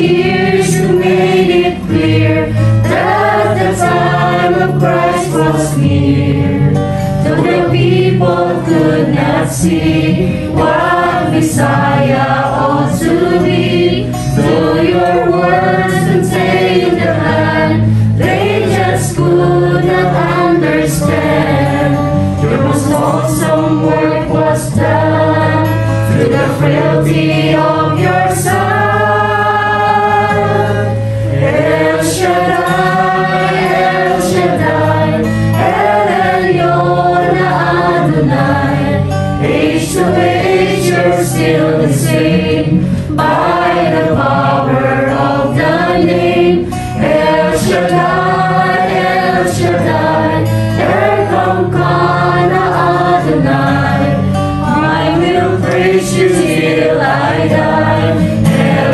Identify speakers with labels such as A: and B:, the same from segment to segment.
A: years you made it clear that the time of Christ was near. Though the people could not see what Messiah ought to be, though your words contained the plan, they just could not understand. Your most awesome work was done through the frailty of your Son. El Shaddai, El Shaddai, El Elyon Adonai. Age to age you're still the same, by the power of the name. El Shaddai, El Shaddai, Elkamkana Adonai. I will praise you till I die. El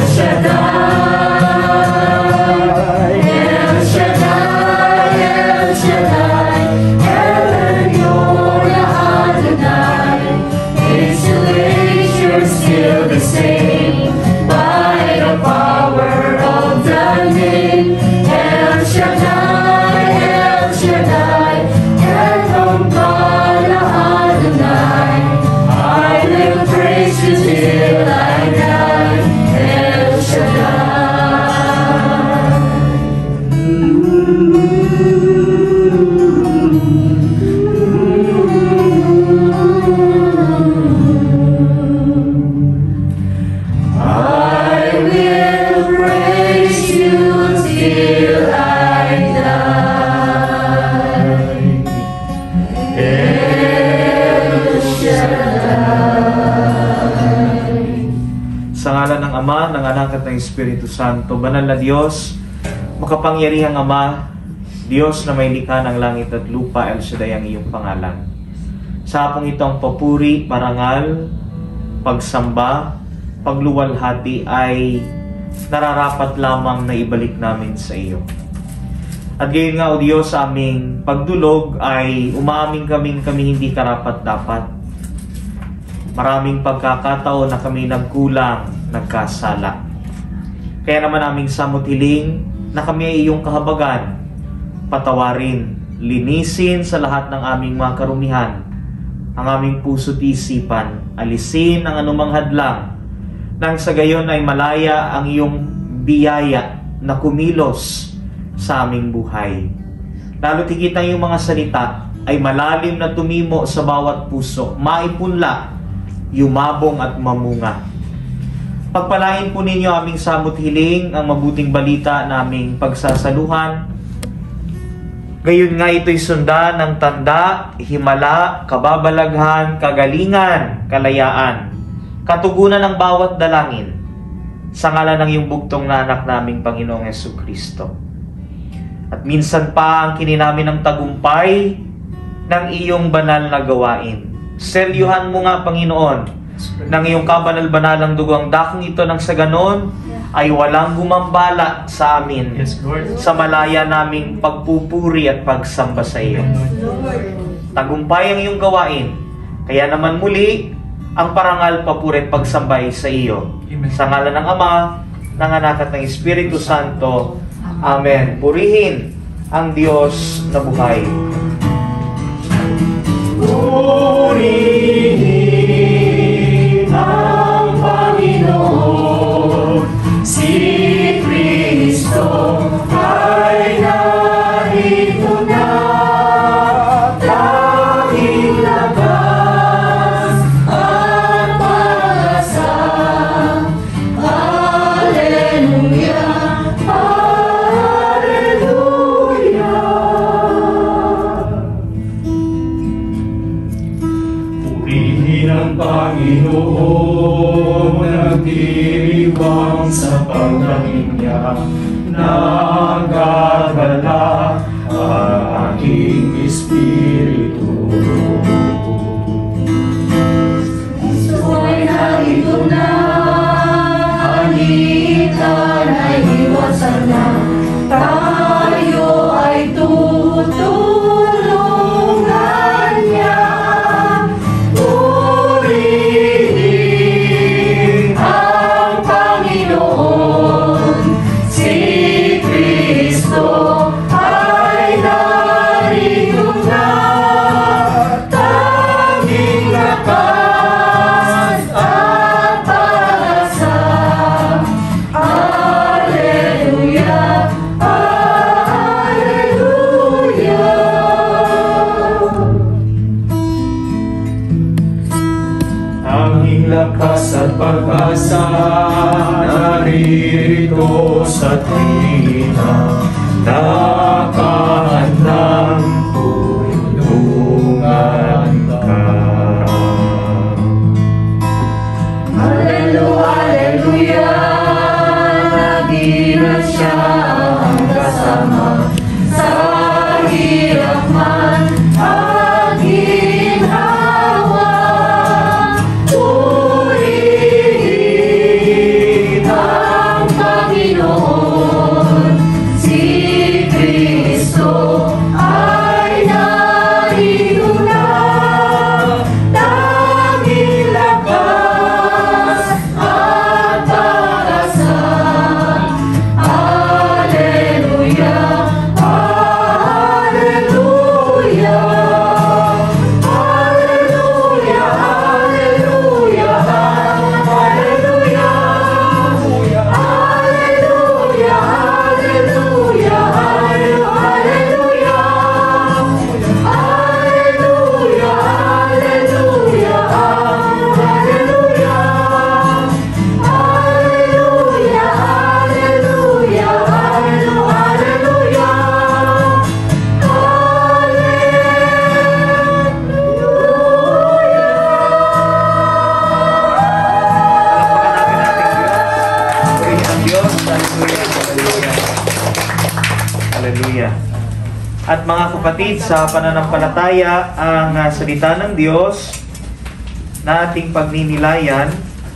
A: Shaddai, El Shaddai, El Shaddai, El Elyon Adonai. Age to age you're still the same, by the power of the name. El Shaddai, El Shaddai, Elkamkana Adonai. I will praise you till I die. El Shaddai. I will praise you till I die. El Shaddai.
B: Sa ngalan ng Ama, ng Anak at ng Espiritu Santo, banal na Diyos, makapangyarihang Ama, Diyos na may likha ng langit at lupa, El Shaddai ang iyong pangalan. Sa hapong ito ang papuri, parangal, pagsamba, pagluwalhati ay nararapat lamang na ibalik namin sa iyo. At gayon nga, O Diyos, sa aming pagdulog ay umaamin kami hindi karapat-dapat. Maraming pagkakataon na kami nagkulang, nagkasala. Kaya naman aming samot hiling na kami ay iyong kahabagan, patawarin, linisin sa lahat ng aming mga karumihan, ang aming puso't isipan, alisin ang anumang hadlang, nang sa gayon ay malaya ang iyong biyaya na kumilos sa aming buhay. Lalo tigit ang iyong mga salita ay malalim na tumimo sa bawat puso, maipunla, yumabong at mamunga. Pagpalain po ninyo aming samot hiling, ang mabuting balita naming pagsasaluhan. Gayon nga ito'y sundan ng tanda, himala, kababalaghan, kagalingan, kalayaan, katugunan ng bawat dalangin, sa ngalan ng iyong bugtong na anak naming Panginoong Jesucristo. At minsan pa ang kininamin ng tagumpay ng iyong banal na gawain. Selyuhan mo nga, Panginoon, ng iyong kabanal-banalang dugo ang dakong ito, nang sa ganon ay walang gumambala sa amin, sa malaya naming pagpupuri at pagsamba sa iyo. Tagumpay ang iyong gawain, kaya naman muli ang parangal, papuri at pagsambay sa iyo. Sa ngalan ng Ama, ng Anak at ng Espiritu Santo. Amen. Purihin ang Diyos na buhay. Purihin ang Panginoon, si Kristo ay narito na, tanging lakas at pag-asa. Hallelujah, Hallelujah. Purihin ang Panginoon, nagdiriwang sa pagdating niya, nagagala ang aking espiritu. Gusto ay narito na, halikan ay iwasan na, tayo ay tutulungan niya. Purihin ang Panginoon,
C: aming lakas at pag-asa, naririto sa tuwina, nakahandang tulungan ka.
A: Alleluia, nagiran siya ang kasama, sa hirap man at ginhawa. Purihin ang Panginoon, si Kristo ay narito na, tanging lakas at pag-asa. Alleluia, alleluia, alleluia, alleluia, alleluia, alleluia, alleluia, alleluia, alleluia, alleluia, alleluia, alleluia,
B: Hallelujah. At mga kapatid, sa pananampalataya, ang salita ng Diyos na ating pagninilayan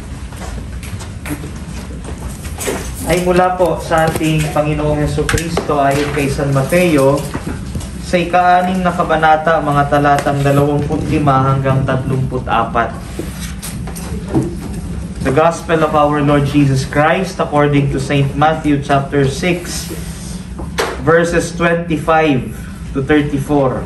B: ay mula po sa ating Panginoong Jesucristo ayon kay San Mateo sa ika-6 na kabanata, mga talatang 25 hanggang 34. The Gospel of our Lord Jesus Christ according to St. Matthew chapter 6 verses 25 to 34.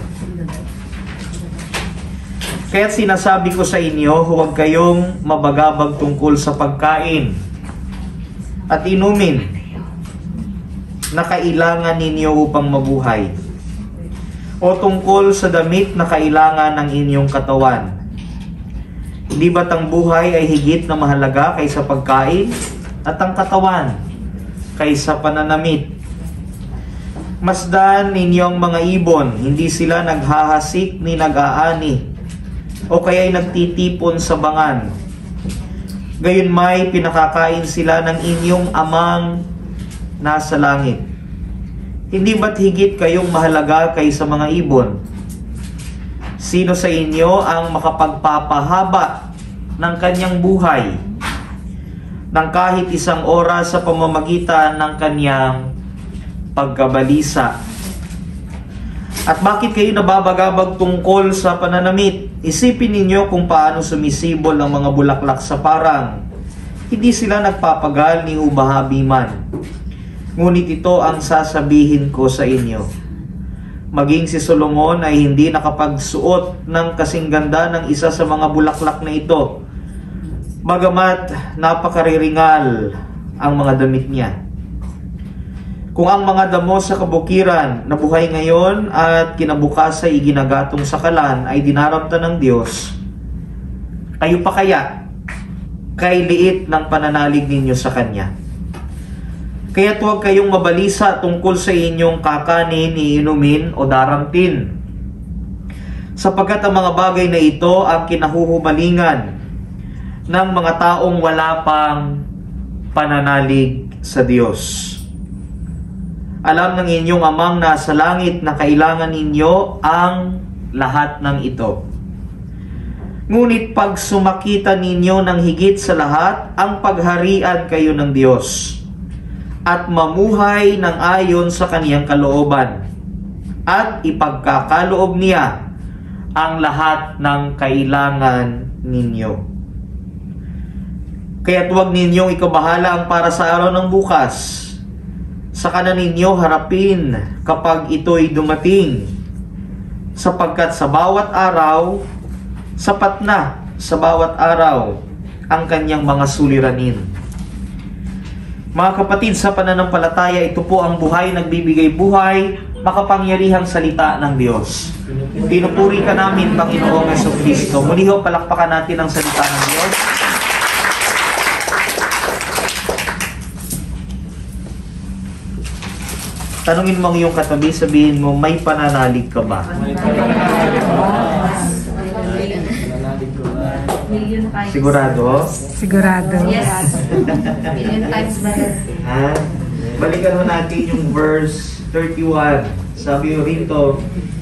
B: Kaya't sinasabi ko sa inyo, huwag kayong mabagabag tungkol sa pagkain at inumin na kailangan ninyo upang mabuhay, o tungkol sa damit na kailangan ng inyong katawan. Hindi ba't ang buhay ay higit na mahalaga kaysa pagkain, at ang katawan kaysa pananamit? Masdan ninyong mga ibon, hindi sila naghahasik ni nag-aani, o kaya'y nagtitipon sa bangan. Gayon may pinakakain sila ng inyong amang nasa langit. Hindi ba't higit kayong mahalaga kaysa mga ibon? Sino sa inyo ang makapagpapahaba ng kanyang buhay ng kahit isang oras sa pamamagitan ng kanyang pagkabalisa? At bakit kayo nababagabag tungkol sa pananamit? Isipin ninyo kung paano sumisibol ang mga bulaklak sa parang. Hindi sila nagpapagal ni umahabi man. Ngunit ito ang sasabihin ko sa inyo. Maging si Solomon ay hindi nakapagsuot ng kasing ganda ng isa sa mga bulaklak na ito, bagamat napakariringal ang mga damit niya. Kung ang mga damo sa kabukiran na buhay ngayon at kinabukasan ay ginagatong sa kalan ay dinaramta ng Diyos, kayo pa kaya kay liit ng pananalig ninyo sa Kanya? Kaya't huwag kayong mabalisa tungkol sa inyong kakanin, iinumin o daramtin, sapagkat ang mga bagay na ito ang kinahuhumalingan ng mga taong wala pang pananalig sa Diyos. Alam ng inyong amang nasa langit na kailangan ninyo ang lahat ng ito. Ngunit pag sumakita ninyo ng higit sa lahat ang pagharian kayo ng Diyos at mamuhay ng ayon sa kaniyang kalooban at ipagkakaloob niya ang lahat ng kailangan ninyo. Kaya't huwag ninyong ikabahala ang para sa araw ng bukas. Sa kanan ninyo harapin kapag ito'y dumating, sapagkat sa bawat araw, sapat na sa bawat araw ang kanyang mga suliranin. Mga kapatid, sa pananampalataya, ito po ang buhay, nagbibigay buhay, makapangyarihang salita ng Diyos. Pinupuri ka namin, Panginoong Jesucristo. Muli ho, palakpakan natin ang salita ng Diyos. Tanungin mo ang iyong katabi, sabihin mo, may pananalig ka ba? Sigurado?
D: Sigurado.
A: Yes. Million times better.
B: Ha? Balikan mo natin yung verse 31. Sabi rito,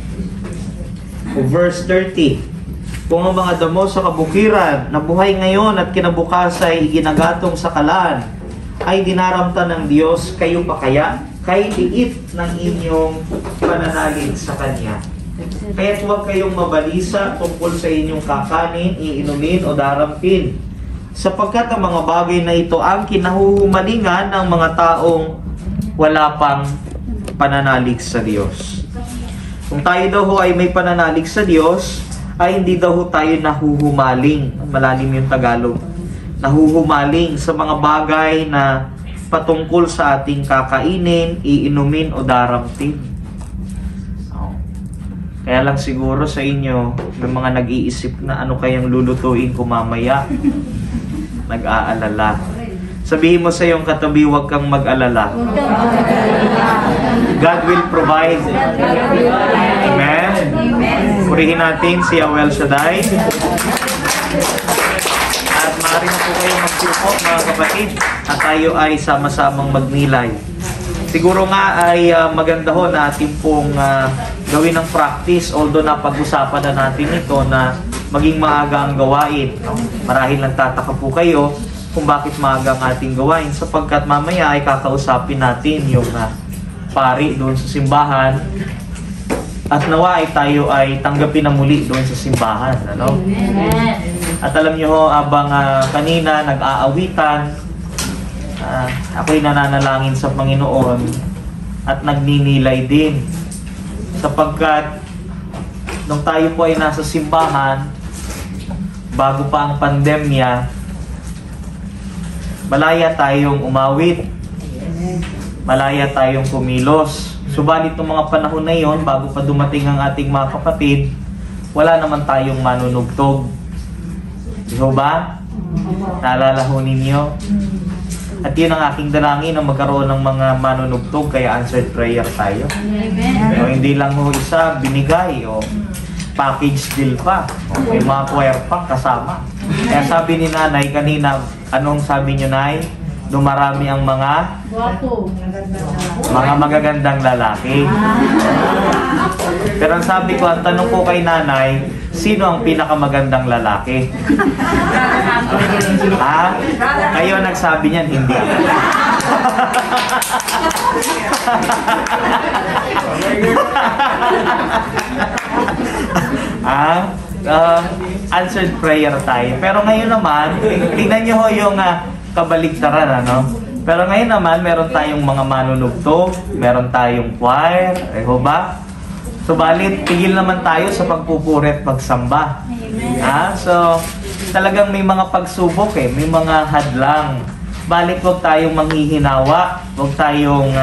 B: verse 30. Kung ang mga damo sa kabukiran na buhay ngayon at kinabukas ay ginagatong sa kalan, ay dinaramta ng Diyos, kayo pa kaya? Kay liit ng inyong pananalig sa Kanya. Kaya't huwag kayong mabalisa tungkol sa inyong kakanin, iinumin o darampin. Sapagkat ang mga bagay na ito ang kinahuhumalingan ng mga taong wala pang pananalig sa Diyos. Kung tayo daw ho ay may pananalig sa Diyos, ay hindi daw ho tayo nahuhumaling. Malalim yung Tagalog. Nahuhumaling sa mga bagay na patungkol sa ating kakainin, iinumin o darampin. Kaya lang siguro sa inyo, may mga nag-iisip na ano kayang lulutuin ko mamaya. Nag-aalala. Sabihin mo sa iyong katabi, huwag kang mag-alala. God will provide. Amen? Purihin natin si Yahweh El Shaddai. At maaari na po kayo magsuko, mga kapatid. At tayo ay sama-samang magnilay. Siguro nga ay maganda ho na ating pong gawin ng practice. Although napag-usapan na natin ito na maging maaga ang gawain. Marahil lang tataka po kayo kung bakit maaga ang ating gawain. Sapagkat mamaya ay kakausapin natin yung pari doon sa simbahan. At nawa ay tayo ay tanggapin na muli doon sa simbahan. Ano? At alam nyo ho, abang kanina nag-aawitan, ako'y nananalangin sa Panginoon at nagninilay din. Sapagkat nung tayo po ay nasa simbahan, bago pa ang pandemya, malaya tayong umawit, malaya tayong kumilos. Subalit ng mga panahon na yon, bago pa dumating ang ating mga kapatid, wala naman tayong manunugtog. Di ba? Naalala ho ninyo? At yun ang aking dalangin na magkaroon ng mga manunugtog, kaya answered prayer tayo.
A: Amen.
B: O, hindi lang ho isa binigay o package deal pa. O, may mga choir pa kasama. Kaya sabi ni Nanay kanina, anong sabi niyo, Nay? Dumarami ang mga magagandang lalaki. Pero ang sabi ko, ang tanong ko kay Nanay, sino ang pinakamagandang lalaki? Ha? Kayo nagsabi niyan, hindi. Answered prayer tayo. Pero ngayon naman, tingnan niyo ho yung kabaligtaran, ano? Pero ngayon naman, meron tayong mga manunugtog, meron tayong choir, ba? Subalit, tigil naman tayo sa pagpupuri at pagsamba. So, talagang may mga pagsubok may mga hadlang. Balik, huwag tayong manghihinawa, huwag tayong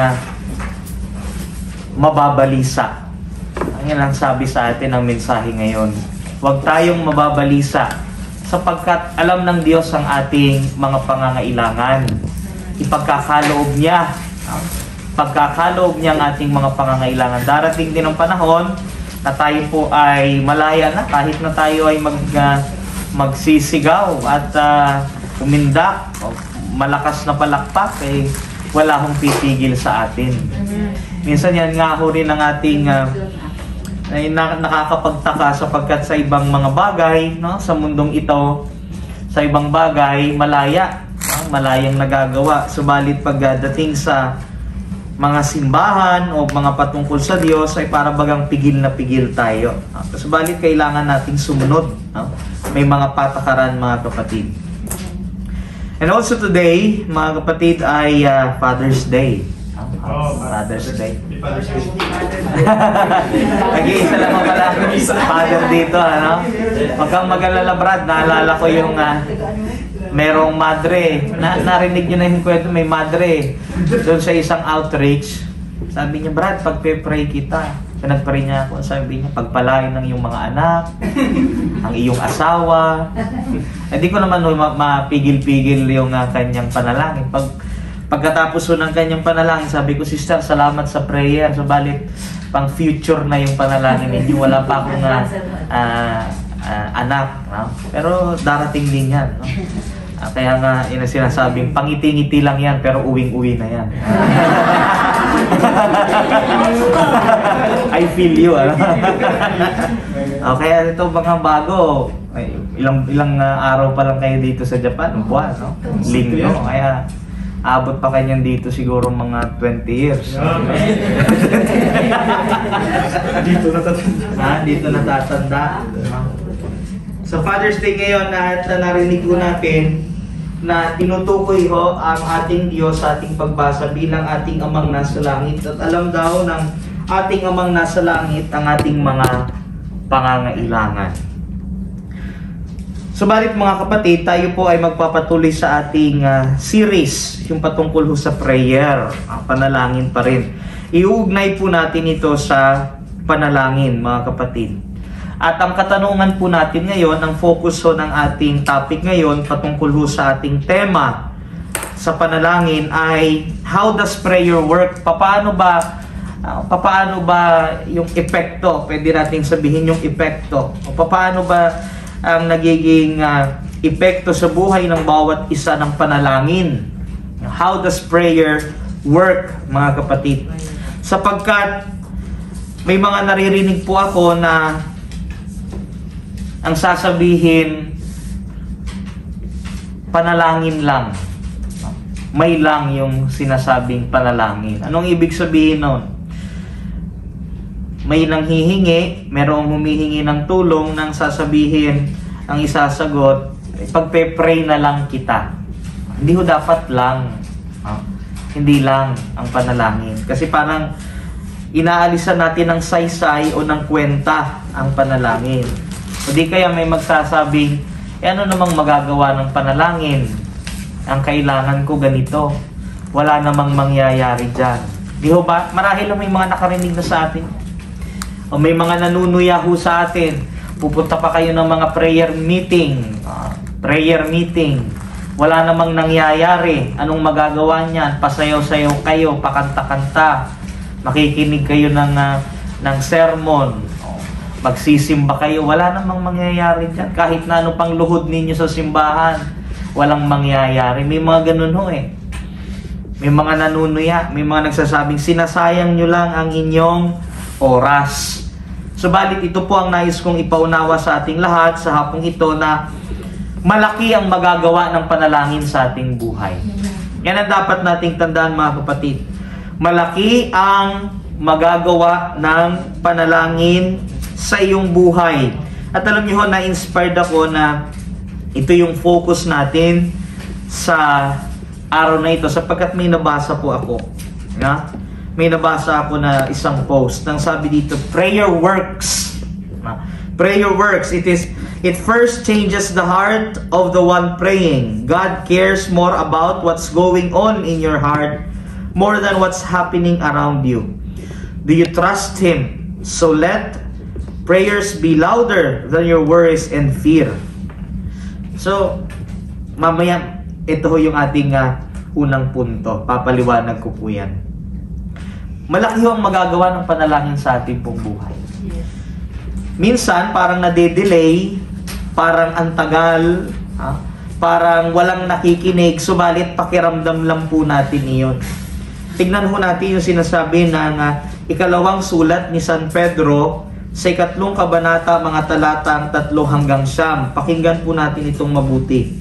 B: mababalisa. Ang yan ang sabi sa atin ng mensahe ngayon. Huwag tayong mababalisa sapagkat alam ng Diyos ang ating mga pangangailangan. Ipagkakaloob niya. Pagkakaloob niya ang ating mga pangangailangan. Darating din ang panahon na tayo po ay malaya na kahit na tayo ay magsisigaw at umindak o malakas na palakpak, wala hong pipigil sa atin. Minsan yan nga ho rin ang ating nakakapagtaka sapagkat sa ibang mga bagay, no, sa mundong ito, sa ibang bagay, malayang nagagawa. Subalit pagdating sa mga simbahan o mga patungkol sa Diyos ay para bagang pigil na pigil tayo. Subalit kailangan nating sumunod. No? May mga patakaran, mga kapatid. And also today, mga kapatid, ay Father's Day. Father's Day. Nag-iisa lang ang pala father dito, ano? Huwag kang mag-alala, Brad. Naalala ko yung merong madre. Narinig nyo na yung kwento, may madre. Doon sa isang outreach. Sabi niya, Brad, pagpe-pray kita. Pinag-pray niya ako. Sabi niya, pagpalain ng iyong mga anak, ang iyong asawa. Hindi ko naman mapigil-pigil yung kanyang panalangin. Pagkatapos po ng kanyang panalangin, sabi ko, Sister, salamat sa prayer. Subalit, pang future na yung panalangin ninyo. Wala pa akong anak. No? Pero darating din yan. No? Kaya nga, yun ang sinasabing, pangiti-ngiti lang yan, pero uwing-uwi na yan. I feel you. Ano? Kaya ito mga bago, ilang araw pa lang kayo dito sa Japan, buwan, no? Linggo. Kaya abot pa kanyan dito siguro mga 20 years.
C: Dito natatanda.
B: Dito natatanda. Sa Father's Day ngayon, at narinig ko natin na tinutukoy ho ang ating Diyos sa ating pagbasa bilang ating Amang nasa langit. At alam daw ng ating Amang nasa langit ang ating mga pangangailangan. Subalit mga kapatid, tayo po ay magpapatuloy sa ating series, yung patungkol ho sa prayer, panalangin pa rin. Iuugnay po natin ito sa panalangin mga kapatid. At ang katanungan po natin ngayon, ang focus ho ng ating topic ngayon patungkol ho sa ating tema sa panalangin ay how does prayer work? Paano ba yung epekto? Pwede nating sabihin yung epekto. O paano ba ang nagiging epekto sa buhay ng bawat isa ng panalangin? How does prayer work, mga kapatid? Sapagkat may mga naririnig po ako na ang sasabihin, panalangin lang. May lang yung sinasabing panalangin. Anong ibig sabihin nun? May nanghihingi, merong humihingi ng tulong, nang sasabihin, ang isasagot, pagpe-pray na lang kita. Hindi ho dapat lang. Hindi lang ang panalangin. Kasi parang inaalisan natin ng saysay o ng kwenta ang panalangin. O di kaya may magsasabing, ano namang magagawa ng panalangin? Ang kailangan ko ganito. Wala namang mangyayari dyan. Di ho ba? Marahil may mga nakarinig na sa atin. O may mga nanunuya ho sa atin. Pupunta pa kayo ng mga prayer meeting. Wala namang nangyayari. Anong magagawa niyan? Pasayaw-sayaw kayo, pakanta-kanta. Makikinig kayo ng sermon. Magsisimba kayo, wala namang mangyayari dyan. Kahit na ano pang luhod ninyo sa simbahan, walang mangyayari. May mga ganun ho eh. May mga nanunuya, may mga nagsasabing, sinasayang nyo lang ang inyong oras. Subalit ito po ang nais kong ipaunawa sa ating lahat sa hapong ito na malaki ang magagawa ng panalangin sa ating buhay. Yan ang dapat nating tandaan mga kapatid. Malaki ang magagawa ng panalangin sa iyong buhay. At alam niyo ho, na-inspired ako na ito yung focus natin sa araw na ito sapagkat may nabasa po ako. May nabasa ako na isang post nang sabi dito, prayer works. Prayer works. It first changes the heart of the one praying. God cares more about what's going on in your heart more than what's happening around you. Do you trust Him? So let prayers be louder than your worries and fear. So, mamaya, ito ho yung ating unang punto. Papaliwanag ko po yan. Malaki ho ang magagawa ng panalangin sa ating pong buhay. Minsan, parang nade-delay, parang antagal, parang walang nakikinig, subalit pakiramdam lang po natin iyon. Tignan ho natin yung sinasabi ng ikalawang sulat ni San Pedro, sa 2 kabanata, mga talatang 3 hanggang 9. Pakinggan po natin itong mabuti.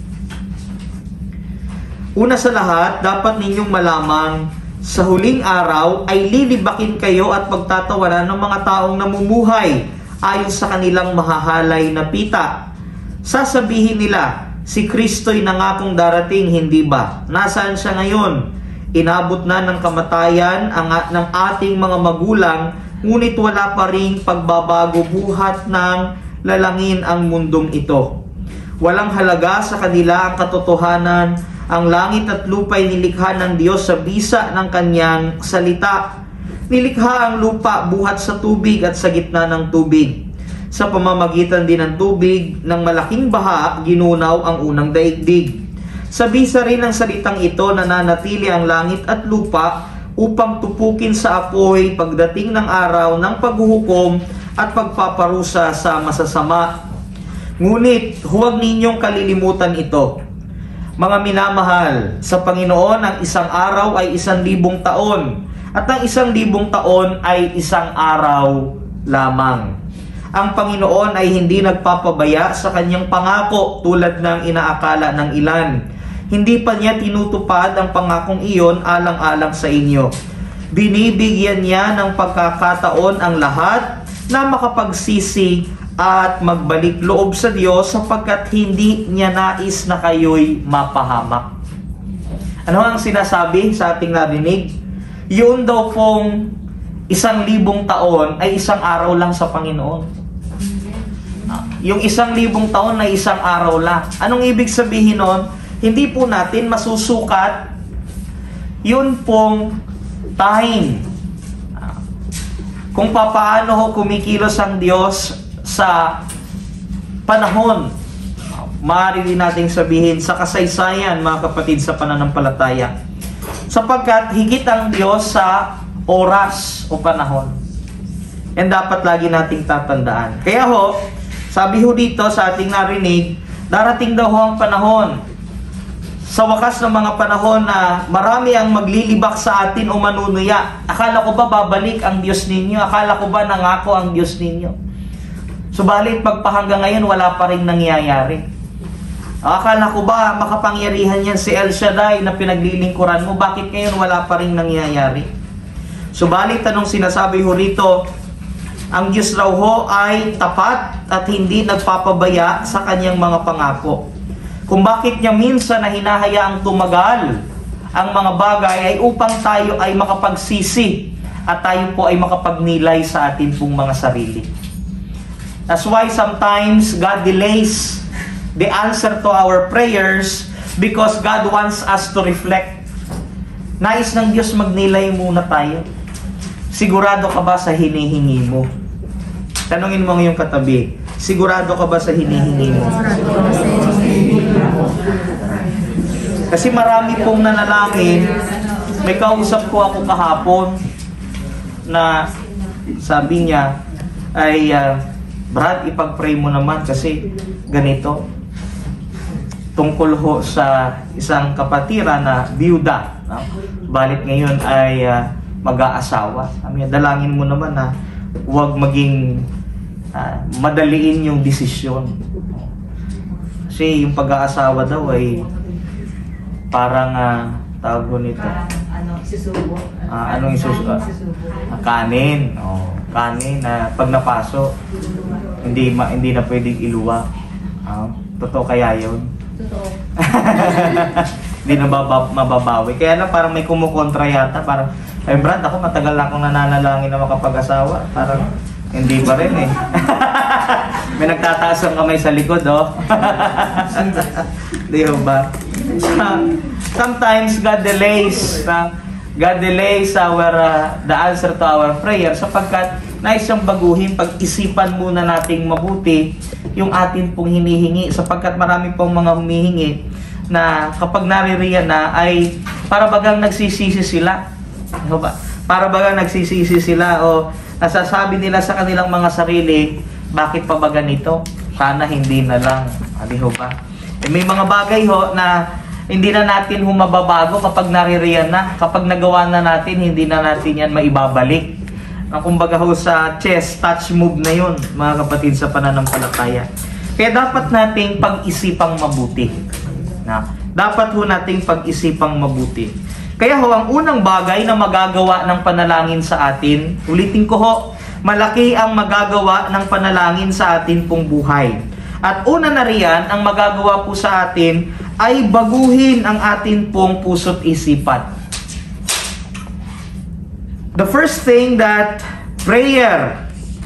B: Una sa lahat, dapat ninyong malamang sa huling araw ay lilibakin kayo at pagtatawanan ng mga taong namumuhay ayon sa kanilang mahahalay na pita. Sasabihin nila, si Kristo'y nangakong darating, hindi ba? Nasaan siya ngayon? Inabot na ng kamatayan ng ating mga magulang, ngunit wala pa ring pagbabago, buhat ng lalangin ang mundong ito. Walang halaga sa kanila ang katotohanan, ang langit at lupa'y nilikha ng Diyos sa bisa ng kanyang salita. Nilikha ang lupa buhat sa tubig at sa gitna ng tubig. Sa pamamagitan din ng tubig, ng malaking baha, ginunaw ang unang daigdig. Sa bisa rin ng salitang ito, nananatili ang langit at lupa upang tupukin sa apoy pagdating ng araw ng paghuhukom at pagpaparusa sa masasama. Ngunit huwag ninyong kalilimutan ito. Mga minamahal, sa Panginoon ang isang araw ay 1,000 taon at ang 1,000 taon ay isang araw lamang. Ang Panginoon ay hindi nagpapabaya sa kanyang pangako tulad ng inaakala ng ilan. Hindi pa niya tinutupad ang pangakong iyon alang-alang sa inyo. Binibigyan niya ng pagkakataon ang lahat na makapagsisi at magbalik loob sa Diyos sapagkat hindi niya nais na kayo'y mapahamak. Ano ang sinasabi sa ating narinig? Yun daw pong 1,000 taon ay isang araw lang sa Panginoon. Yung 1,000 taon ay isang araw lang. Anong ibig sabihin nun? Hindi po natin masusukat yun pong time. Kung paano ho kumikilos ang Diyos sa panahon. Maaari din nating sabihin sa kasaysayan, mga kapatid, sa pananampalataya. Sapagkat higit ang Diyos sa oras o panahon. And dapat lagi nating tatandaan. Kaya ho, sabi ho dito sa ating narinig, darating daw ho ang panahon, sa wakas ng mga panahon, na marami ang maglilibak sa atin o manunuya. Akala ko ba babalik ang Diyos ninyo? Akala ko ba nangako ang Diyos ninyo? Subalit pagpahanggang ngayon, wala pa rin nangyayari. Akala ko ba makapangyarihan yan si El Shaddai na pinaglilingkuran mo? Bakit ngayon wala pa rin nangyayari? Subalit anong sinasabi ho rito? Ang Diyos raw ho ay tapat at hindi nagpapabaya sa kanyang mga pangako. Kung bakit niya minsan na hinahayaang tumagal ang mga bagay ay upang tayo ay makapagsisi at tayo po ay makapagnilay sa atin pong mga sarili. That's why sometimes God delays the answer to our prayers because God wants us to reflect. Nais ng Diyos magnilay muna tayo. Sigurado ka ba sa hinihingi mo? Tanungin mo ngayong katabi, sigurado ka ba sa hinihingi mo? Kasi marami pong nanalangin. May kausap ko ako kahapon na sabi niya ay, Brad, ipag-pray mo naman kasi ganito. Tungkol ho sa isang kapatira na biyuda. No? Balit ngayon ay mag-aasawa. Dalangin mo naman na huwag maging madaliin yung desisyon. Kasi yung pag-aasawa daw ay parang tawag nito.
A: Susubo.
B: Anong isusubo? Kanin. Kanin na pag napaso, hindi na pwedeng iluwa. Totoo kaya yun?
A: Totoo.
B: Hindi na mababawi. Kaya lang parang may kumukontra yata. Parang, Brad, ako matagal na akong nananalangin na makapag-asawa. Parang hindi pa rin eh. May nagtataas ang kamay sa likod, oh. Di ba? Sometimes God delays the answer to our prayer sapagkat nais siyang baguhin. Pag-isipan muna nating mabuti yung atin pong hinihingi sapagkat marami pong mga humihingi na kapag naririyan na ay para bagang nagsisisi sila. Diba? Para bagang nagsisisi sila o nasasabi nila sa kanilang mga sarili, bakit pa ba ganito? Sana hindi na lang. Diba? May mga bagay ho na hindi na natin mababago kapag naririyan na. Kapag nagawa na natin, hindi na natin yan maibabalik. Kumbaga ho sa chess, touch move na yun, mga kapatid, sa pananampalataya. Kaya dapat nating pag-isipang mabuti. Dapat ho nating pag-isipang mabuti. Kaya ho, ang unang bagay na magagawa ng panalangin sa atin, ulitin ko ho, malaki ang magagawa ng panalangin sa atin pong buhay. At una na riyan, ang magagawa po sa atin ay baguhin ang atin pong puso't isipan. The first thing that prayer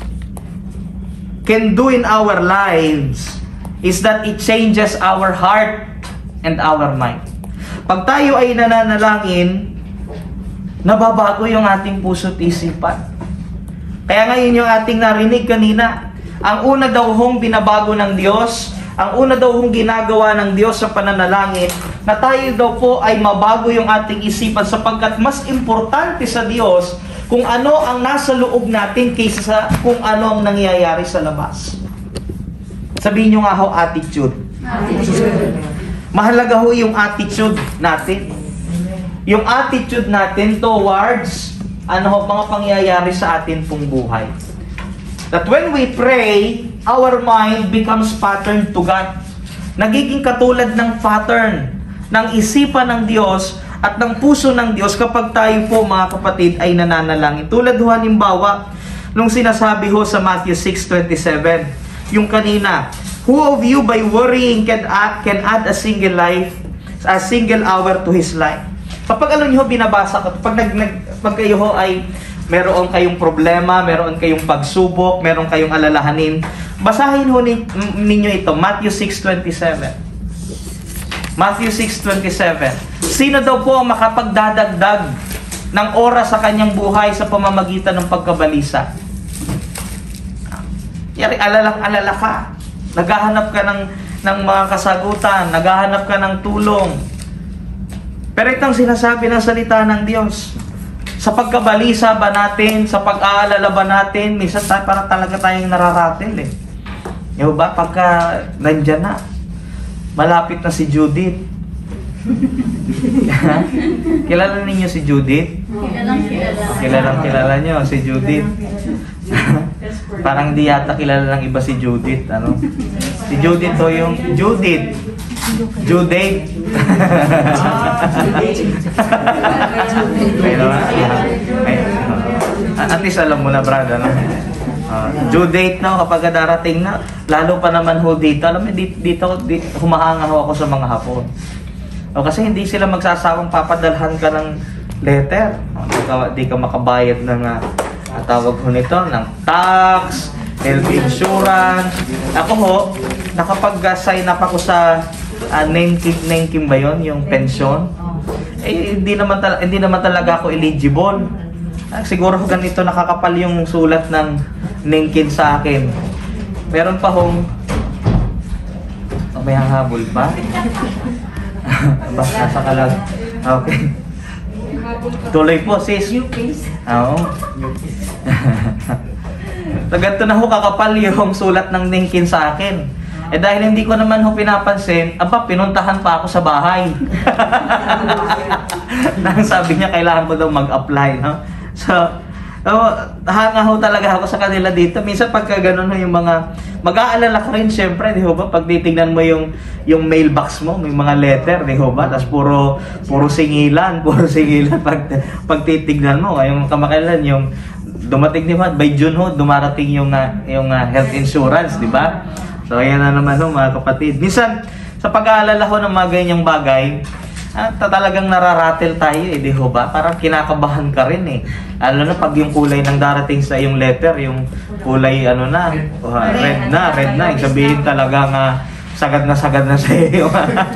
B: can do in our lives is that it changes our heart and our mind. Pag tayo ay nananalangin, nababago yung ating puso't isipan. Kaya ngayon yung ating narinig kanina, ang una daw hong binabago ng Diyos, ang una daw hong ginagawa ng Diyos sa pananalangin
D: na tayo daw po ay mabago yung ating isipan sapagkat mas importante sa Diyos kung ano ang nasa loob natin kaysa sa kung ano ang nangyayari sa labas. Sabihin nyo nga ho, attitude. Mahalaga ho yung attitude natin. Yung attitude natin towards mga pangyayari sa atin pong buhay. That when we pray, our mind becomes patterned to God. Nagiging katulad ng pattern ng isipan ng Diyos at ng puso ng Diyos kapag tayo po mga kapatid ay nananalangin. Tulad ho halimbawa, nung sinasabi ho sa Matthew 6:27, yung kanina, who of you by worrying can add a single hour to his life? Kapag alam niyo binabasa ko, pag kayo ho ay meron kayong problema, meron kayong pagsubok, meron kayong alalahanin, basahin ho ninyo ito, Matthew 6:27. Matthew 6:27. Sino daw po ang makapagdadagdag ng oras sa kanyang buhay sa pamamagitan ng pagkabalisa? Yari, alala ka. Naghahanap ka ng mga kasagutan, naghahanap ka ng tulong. Pero itong sinasabi ng salita ng Diyos, sa pagkabalisa ba natin, sa pag-aalala ba natin, minsan parang talaga tayong nararatil eh. Yung ba, pagka nandyan na, malapit na si Judith. Kilala ninyo si Judith? Kilala nyo si Judith. Parang di yata kilala ng iba si Judith. Ano? Si Judith o yung Judith. Judith. At least alam mo na, Brad. Ano? Due date na kapag darating na, lalo pa naman ho dito. Alam mo, dito humahanga ho ako sa mga Hapon. Kasi hindi sila magsasawang papadalhan ka ng letter. Di ka makabayad ng tawag ho nito, ng tax, health insurance. Ako ho, nakapag-sign up ako sa name ba yun, yung pension. Hindi naman talaga ako eligible. Siguro ganito nakakapal yung sulat ng ningkin sa akin. Meron pa hong may hahabol pa? Basta sa kalag. Okay. Tuloy po, sis. Oo. So, ganito na ho kakapal yung sulat ng ningkin sa akin. Dahil hindi ko naman ho pinapansin, pinuntahan pa ako sa bahay. Nang sabi niya, kailangan ko daw mag-apply, no? So, hanga ho talaga ako sa kanila dito. Minsan pagka ganun ho yung mga, mag-aalala ka rin syempre, di ho ba? Pag titignan mo yung mailbox mo, may mga letter, di ho ba? Tapos puro singilan pag titignan mo. Yung kamakailan, yung dumating, di ba? By June ho, dumarating yung health insurance, di ba? So, ayan na naman ho, mga kapatid. Minsan, sa pag-aalala ho ng mga ganyang bagay, talagang nararatil tayo di ho ba? Parang kinakabahan ka rin eh. Lalo na pag yung kulay ng darating sa yung letter, yung kulay red na. Sabihin talaga nga sagad na sa iyo.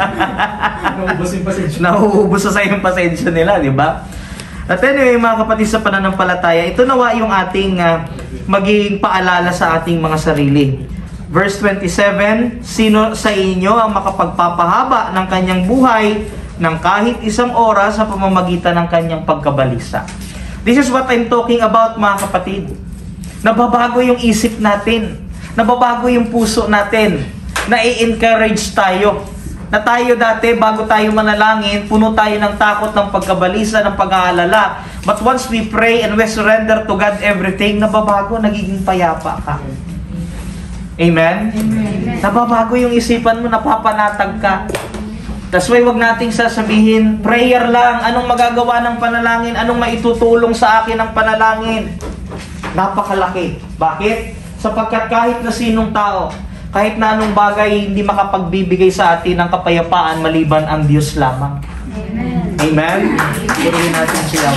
D: Nauubos sa yung pasensya nila, di ba? At anyway, mga kapatid, sa pananampalataya, ito nawa yung ating magiging paalala sa ating mga sarili. Verse 27, sino sa inyo ang makapagpapahaba ng kanyang buhay ng kahit isang oras sa pamamagitan ng kanyang pagkabalisa? This is what I'm talking about, mga kapatid. Nababago yung isip natin. Nababago yung puso natin. Na-i-encourage tayo. Na tayo dati, bago tayo manalangin, puno tayo ng takot, ng pagkabalisa, ng pag-aalala. But once we pray and we surrender to God everything, nababago, nagiging payapa ka. Amen? Amen. Nababago yung isipan mo, napapanatag ka. That's why wag nating sasabihin, prayer lang, anong magagawa ng panalangin, anong maitutulong sa akin ng panalangin. Napakalaki. Bakit? Sapagkat kahit na sinong tao, kahit na anong bagay, hindi makapagbibigay sa atin ng kapayapaan maliban ang Diyos lamang. Amen? Amen? Purihin natin siya.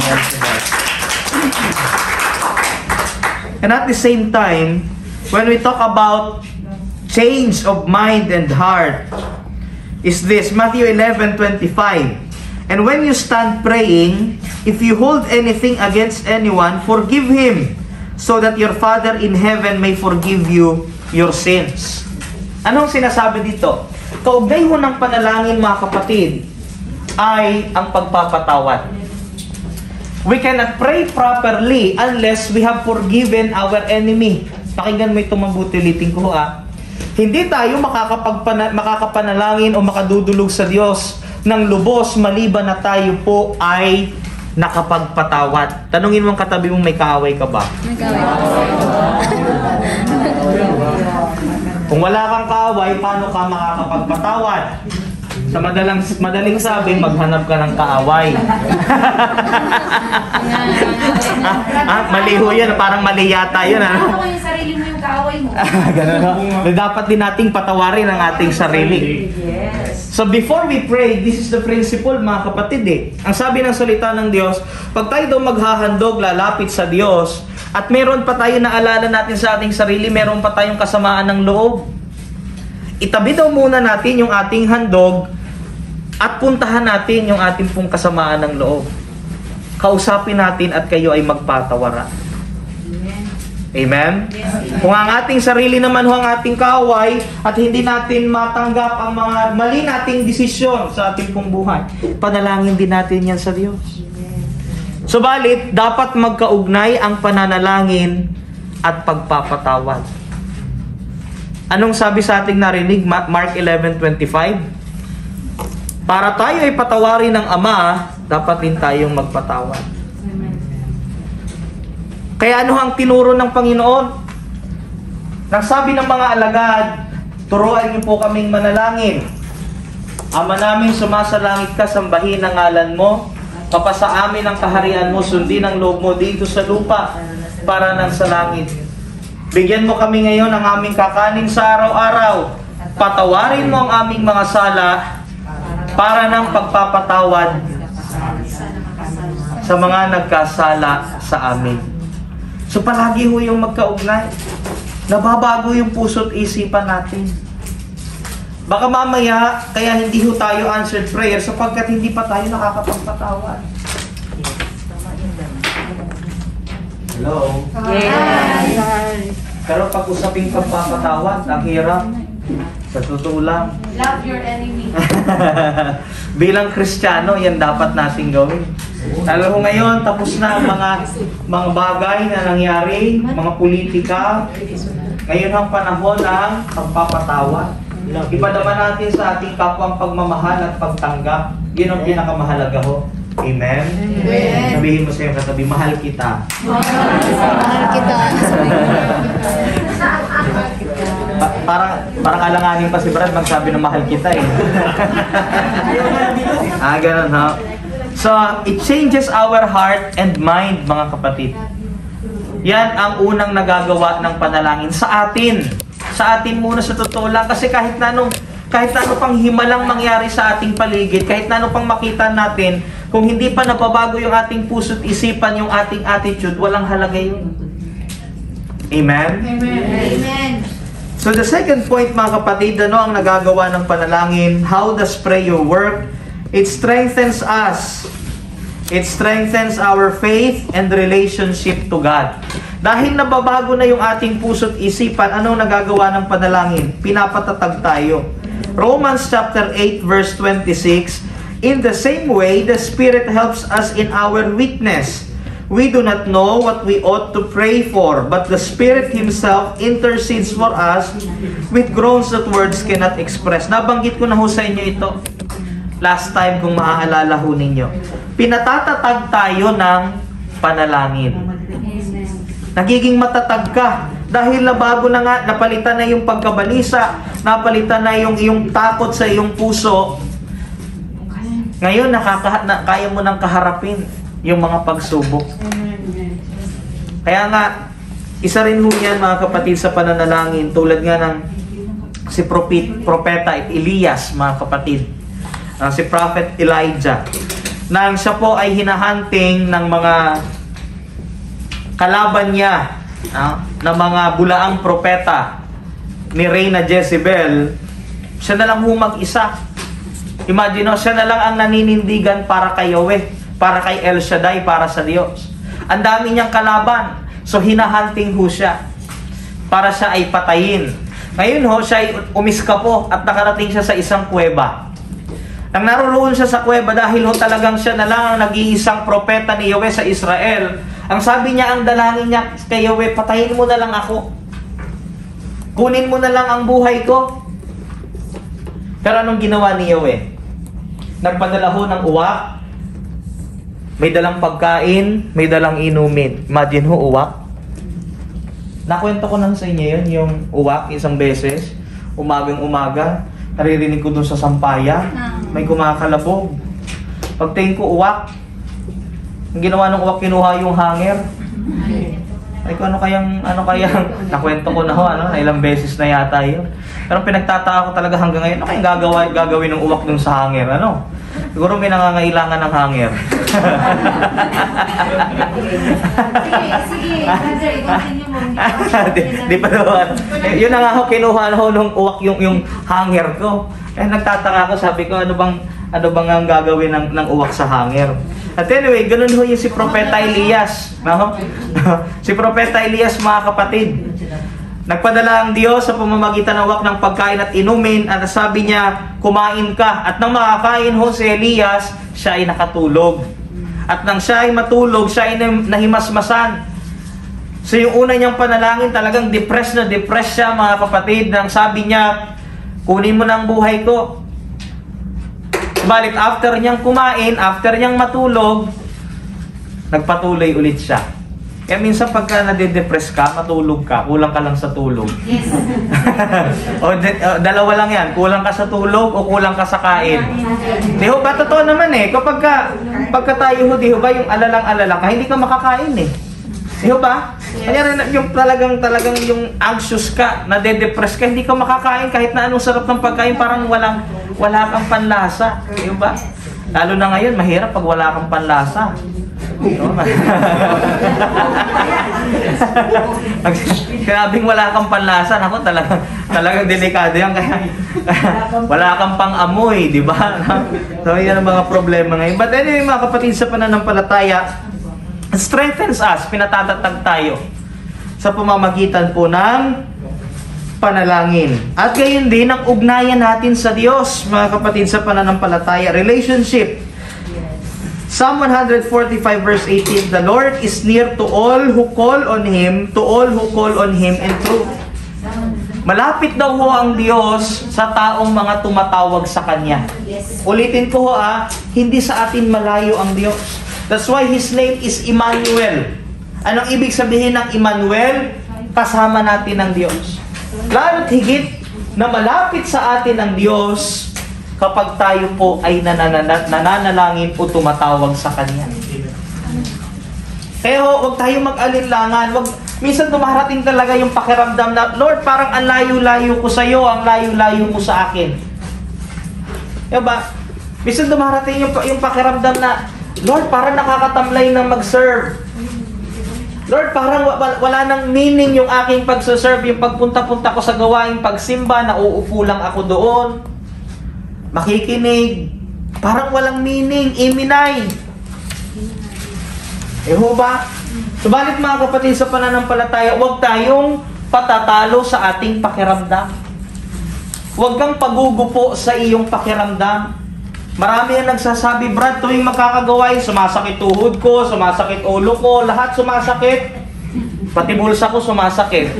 D: And at the same time, when we talk about change of mind and heart, is this, Matthew 11:25. And when you stand praying, if you hold anything against anyone, forgive him, so that your Father in heaven may forgive you your sins. Anong sinasabi dito? Kaugnay ho ng panalangin, mga kapatid, ay ang pagpapatawad. We cannot pray properly unless we have forgiven our enemy. Pakinggan mo ito mabuti, ulitin ko Hindi tayo makakapanalangin o makadudulog sa Diyos ng lubos maliban na tayo po ay nakapagpatawad. Tanungin mo ang katabi mong may kaaway ka ba?
A: May kaaway.
D: Kung wala kang kaaway, paano ka makakapagpatawad? Sa madaling sabi, maghanap ka ng kaaway. Mali ho yun. Parang mali yata yun.
A: Ano ko yung sarili mo yung kaaway mo?
D: Ganun. Dapat din nating patawarin ang ating sarili.
A: Yes.
D: So before we pray, this is the principle, mga kapatid. Ang sabi ng salita ng Diyos, pag tayo daw maghahandog, lalapit sa Diyos, at meron pa tayo naalala natin sa ating sarili, meron pa tayong kasamaan ng loob. Itabi daw muna natin yung ating handog at puntahan natin yung ating pong kasamaan ng loob. Kausapin natin at kayo ay magpatawara. Amen?
A: Yes.
D: Kung ang ating sarili naman ang ating kaaway at hindi natin matanggap ang mga mali nating desisyon sa ating pong buhay, panalangin din natin yan sa Diyos. Subalit, dapat magkaugnay ang pananalangin at pagpapatawad. Anong sabi sa ating narinig? Mark 11:25? Para tayo ay patawarin ng Ama, dapat din tayong magpatawad. Kaya ano ang tinuro ng Panginoon? Nang sabi ng mga alagad, turuan niyo po kaming manalangin. Ama namin, sumasalangit ka, sambahin ang ngalan mo. Papasa amin ang kaharian mo, sundin ang loob mo dito sa lupa para nang sa langit. Bigyan mo kami ngayon ng aming kakanin sa araw-araw. Patawarin mo ang aming mga sala para ng pagpapatawad sa mga nagkasala sa amin. So palagi ho yung magkaugnay. Nababago yung puso't isipan natin. Baka mamaya, kaya hindi ho tayo answered prayer sapagkat hindi pa tayo nakakapagpatawad. Hello?
A: Yes.
D: Pero pag usaping pagpapatawad, ang hirap. Sa totoo lang.
A: Love your enemy.
D: Bilang Kristiyano, yan dapat nating gawin. Lalo ko ngayon, tapos na ang mga bagay na nangyari, mga politika. Ngayon ang panahon ng pagpapatawad. Ipadama natin sa ating kapwang pagmamahal at pagtanggap. Yun ang pinakamahalaga ho. Amen?
A: Amen.
D: Sabihin mo sa iyong katabi, mahal kita.
A: Mahal kita.
D: Parang alanganin pa si Brad magsabi na mahal kita eh. Ganun ha. So, it changes our heart and mind, mga kapatid. Yan ang unang nagagawa ng panalangin sa atin. Sa atin muna sa totoo lang. Kasi kahit na ano pang himalang mangyari sa ating paligid, kahit na ano pang makita natin, kung hindi pa nababago yung ating puso't isipan, yung ating attitude, walang halaga yun. Amen?
A: Amen.
D: So the second point, mga kapatid, ano ang nagagawa ng panalangin? How does prayer work? It strengthens us. It strengthens our faith and relationship to God. Dahil nababago na yung ating puso't isipan, anong nagagawa ng panalangin? Pinapatatag tayo. Romans chapter 8 verse 26, in the same way, the Spirit helps us in our weakness. We do not know what we ought to pray for, but the Spirit Himself intercedes for us with groans that words cannot express. Nabanggit ko na ho sa inyo ito last time kung maaalala ho ninyo. Pinatatatag tayo ng panalangin. Nagiging matatag ka dahil nabago na nga, napalitan na yung pagkabalisa, napalitan na yung iyong takot sa iyong puso. Ngayon, kaya mo nang kaharapin yung mga pagsubok. Kaya nga, isa rin ho yan, mga kapatid, sa pananalangin, tulad nga ng si propeta Elias, mga kapatid, si Prophet Elijah, nang siya po ay hinahunting ng mga kalaban niya, na mga bulaang propeta ni Reyna Jezebel, siya na lang mag-isa. Imagine, siya na lang ang naninindigan para kay Yahweh, para kay El Shaddai, para sa Diyos. Ang dami niyang kalaban. So, hinahunting ho siya para siya ay patayin. Ngayon ho, siya ay umiska po at nakarating siya sa isang kuweba. Nang naroon siya sa kuweba dahil ho talagang siya na lang ang nag-iisang propeta ni Yahweh sa Israel. Ang sabi niya, ang dalangin niya kay Yahweh, patayin mo na lang ako. Kunin mo na lang ang buhay ko. Pero anong ginawa ni Yahweh? Nagpadala ho ng uwak. May dalang pagkain, may dalang inumin. Imagine ho, uwak. Nakwento ko lang sa inyo yun, yung uwak, isang beses. Umagang-umaga, naririnig ko dun sa sampayan, may kumakalabog. Pagtingin ko, uwak. Ang ginawa ng uwak, kinuha yung hanger. Ay, kung ano kayang, nakwento ko na ho, na ilang beses na yata yun. Pero pinagtataka ko talaga hanggang ngayon, ano kayang gagawin ng uwak dun sa hanger, Siguro may nangangailangan ng hanger.
A: Sige, brother, i-continue mo.
D: Di pa naman. Yun na nga ako, kinuha ho nung uwak yung hanger ko. Nagtataka ko, sabi ko, ano bang ang gagawin ng uwak sa hanger? At anyway, ganun ho yung si Propeta Elias. Si Propeta Elias, mga kapatid. Nagpadala ang Diyos sa pamamagitan ng uwak ng pagkain at inumin at sabi niya, kumain ka. At nang makakain ho si Elias, siya ay nakatulog. At nang siya ay matulog, siya ay nahimasmasan. So yung una niyang panalangin, talagang depressed siya, mga kapatid. Nang sabi niya, kunin mo na ang buhay ko. Subalit after niyang kumain, after niyang matulog, nagpatuloy ulit siya. Kaya minsan pagka nade-depress ka, matulog ka, kulang ka lang sa tulog.
A: Yes.
D: Dalawa lang yan, kulang ka sa tulog o kulang ka sa kain. Di ho ba? Totoo naman pagka tayo ho, di ho ba, yung alalang-alala ka, hindi ka makakain Di ho ba? Kaya yung talagang yung anxious ka, nade-depress ka, hindi ka makakain kahit na anong sarap ng pagkain, parang wala kang panlasa. Di ho ba? Lalo na ngayon, mahirap pag wala kang panlasa. Sinabing wala kang panlasa, ako talagang delikado yan, kaya wala kang pang-amoy, di ba? So yan ang mga problema ngayon. But anyway, mga kapatid, sa pananampalataya, strengthens us, pinatatatag tayo sa pamamagitan po ng panalangin. At gayon din ang ugnayan natin sa Diyos, mga kapatid, sa pananampalataya, relationship. Psalm 145 verse 18, the Lord is near to all who call on Him, in truth. Malapit daw ho ang Diyos sa taong mga tumatawag sa Kanya. Ulitin ko ho, hindi sa atin malayo ang Diyos. That's why His name is Emmanuel. Anong ibig sabihin ng Emmanuel? Kasama natin ang Diyos. Lalo't higit na malapit sa atin ang Diyos kapag tayo po ay nananalangin o tumatawag sa Kanya. Kaya huwag tayo mag-alinlangan. Minsan dumarating talaga yung pakiramdam na, Lord, parang ang layo-layo ko sa iyo, ang layo-layo mo sa akin. Diba? Minsan dumarating yung pakiramdam na, Lord, parang nakakatamlay na mag-serve. Lord, parang wala nang meaning yung aking pagsaserve, yung pagpunta-punta ko sa gawaing pagsimba, nauupo lang ako doon. Makikinig, parang walang meaning, iminay. Ho ba? Subalit mga kapatid, sa pananampalataya, huwag tayong patatalo sa ating pakiramdam. Huwag kang pagugupo sa iyong pakiramdam. Marami ang nagsasabi, Brad, tuwing makakagawain, sumasakit tuhod ko, sumasakit ulo ko, lahat sumasakit. Pati bulsa ko sumasakit.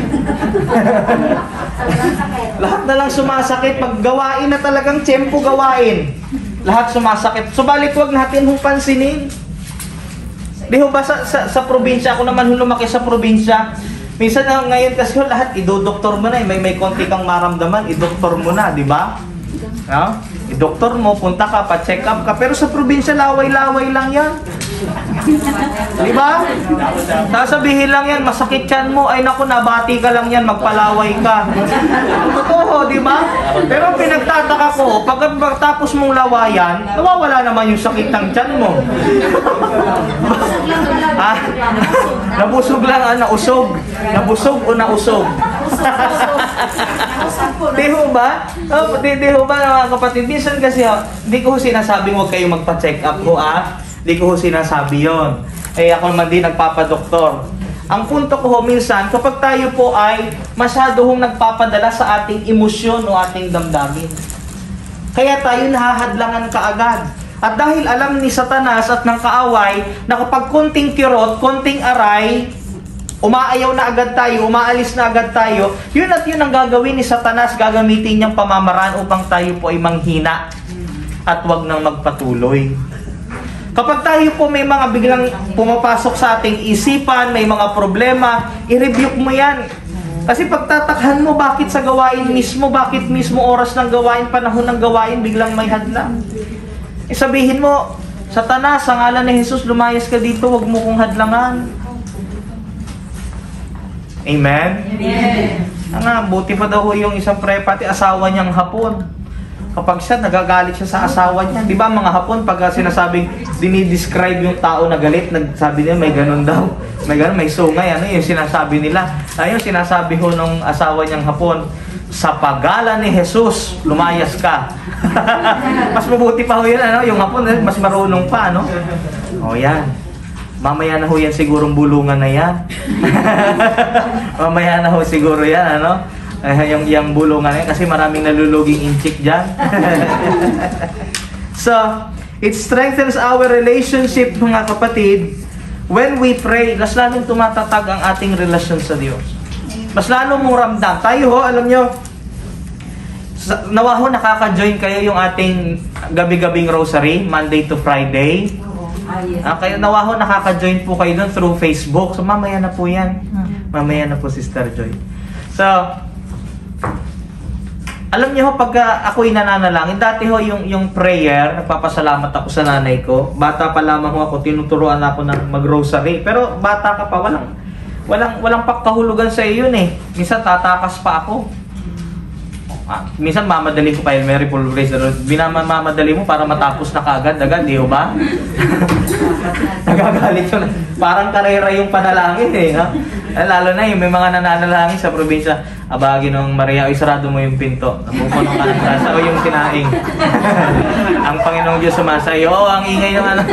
D: Lahat na lang sumasakit. Pag gawain na talagang tiyempo gawain, lahat sumasakit. Subalit huwag natin hong pansinin. Di ho ba sa probinsya, ako naman lumaki sa probinsya, minsan ngayon kasi lahat idodoktor mo na, may konti kang maramdaman, idoktor mo na, di ba? No? I-doktor mo, punta ka, pa-check up ka. Pero sa probinsya, laway-laway lang yan. Di ba? Sasabihin lang yan, masakit yan mo. Ay naku, nabati ka lang yan, magpalaway ka. Totoo, di ba? Pero pinagtataka ko, pagkatapos mong lawayan, nawawala naman yung sakit ng tiyan mo. Nabusog lang, nausog. Nabusog o nausog? Di ho ba? Di ho ba, mga kapatid? Minsan kasi, di ko sinasabing huwag kayong magpa-check up ho, Di ko sinasabi yon. Ako naman din nagpapadoktor. Ang punto ko ho, minsan, kapag tayo po ay masyado hong nagpapadala sa ating emosyon o ating damdamin. Kaya tayo nahahadlangan kaagad. At dahil alam ni Satanas at ng kaaway na kapag konting kirot, konting aray, umaayaw na agad tayo, umaalis na agad tayo, yun at yun ang gagawin ni Satanas, gagamitin niyang pamamaraan upang tayo po ay manghina at wag nang magpatuloy. Kapag tayo po may mga biglang pumapasok sa ating isipan, may mga problema, i-rebuke mo yan. Kasi pagtatakhan mo, bakit sa gawain mismo, bakit mismo oras ng gawain, panahon ng gawain, biglang may hadlang. Sabihin mo, Satanas, sa ngalan ni Jesus, lumayas ka dito, wag mo kong hadlangan. Amen? Amen. Buti pa daw yung isang prepati, asawa niyang Hapon. Kapag siya, nagagalit siya sa asawa niya. Di ba mga Hapon, pag sinasabing, dinidescribe yung tao na galit, nagsabi niya, may ganun daw. May ganun, may sungay. Ano yung sinasabi nila? Ayun, sinasabi ho nung asawa niyang Hapon, sa paggalan ni Jesus, lumayas ka. Mas mabuti pa ho yun, ano? Yung Hapon, mas marunong pa, no? O yan. Mamaya na ho yan sigurong bulungan na yan. Mamaya na ho siguro yan, ano? Yung bulungan na yan, kasi maraming naluluging inchik dyan. So, it strengthens our relationship, mga kapatid, when we pray. Mas lalong tumatatag ang ating relasyon sa Diyos. Mas lalong mong ramdam. Tayo ho, alam nyo, nawa ho nakaka-join kayo yung ating gabi-gabing rosary, Monday to Friday. Kayo nawa ho nakaka-join po kayo doon through Facebook. So mamaya na po yan. Mamaya na po, Sister Joy. So, alam niyo ho, pag ako'y nananalangin, dati ho yung prayer, nagpapasalamat ako sa nanay ko. Bata pa lamang ho ako, tinuturuan ako ng mag-rosary. Pero bata ka pa, walang pakahulugan sa iyo yun eh. Minsan tatakas pa ako. Minsan mamadali ko pa yung Mary Paul Grace. Binamamadali mo para matapos na kaagad-agad, di ba? Nagagalit yun. Parang karera yung panalangin eh. No? Lalo na yung may mga nananalangin sa probinsya. Abagin ng Maria, isarado mo yung pinto. Napupunong ka ng tasa o yung tinaing. Ang Panginoong Diyos sumasayo. Oo, ang ingay ng ano.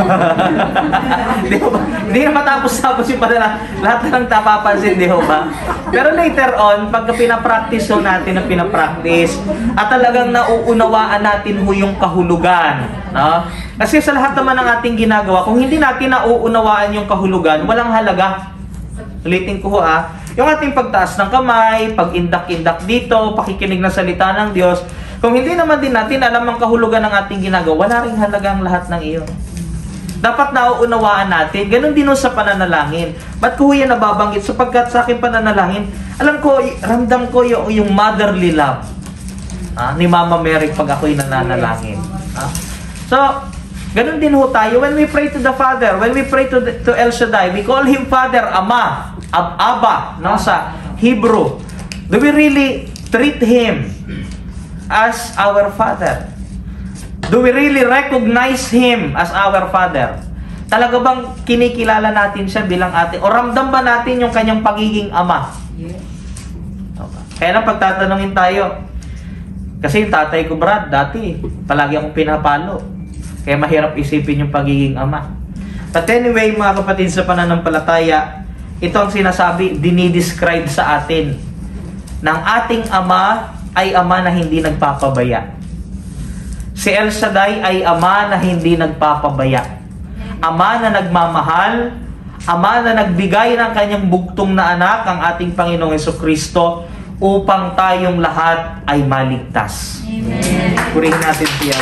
D: Hindi na matapos-tapos yung padala. Lahat ng tapapansin, di ba? Pero later on, pagka pinapractice ho natin ang pinapractice, at talagang nauunawaan natin ho yung kahulugan. No? Kasi sa lahat naman ng ating ginagawa, kung hindi natin nauunawaan yung kahulugan, walang halaga. Ulitin ko ho yung ating pagtaas ng kamay, pag-indak-indak dito, pakikinig ng salita ng Diyos, kung hindi naman din natin alam ang kahulugan ng ating ginagawa, wala ring halaga ang lahat ng iyon. Dapat nauunawaan natin. Ganon din sa pananalangin. Ba't ko yan nababanggit? Sapagkat sa aking pananalangin, alam ko, ramdam ko yung motherly love ni Mama Mary pag ako'y nananalangin. So, ganon din ho tayo. When we pray to the Father, when we pray to El Shaddai, we call Him Father, Ama, Abba, no, sa Hebrew. Do we really treat Him as our Father? Do we really recognize Him as our Father? Talaga bang kinikilala natin siya bilang ating, o ramdam ba natin yung kanyang pagiging Ama? Yes. Okay. Kaya lang pagtatanungin tayo, kasi yung tatay ko, Brad, dati, palagi akong pinapalo. Kaya mahirap isipin yung pagiging Ama. But anyway, mga kapatid sa pananampalataya, ito ang sinasabi, dinidescribe sa atin ng ating Ama ay Ama na hindi nagpapabaya. Si El Shaddai ay Ama na hindi nagpapabaya. Ama na nagmamahal, Ama na nagbigay ng kanyang bugtong na anak, ang ating Panginoong Jesucristo, upang tayong lahat ay maligtas. Amen. Purihin natin siya.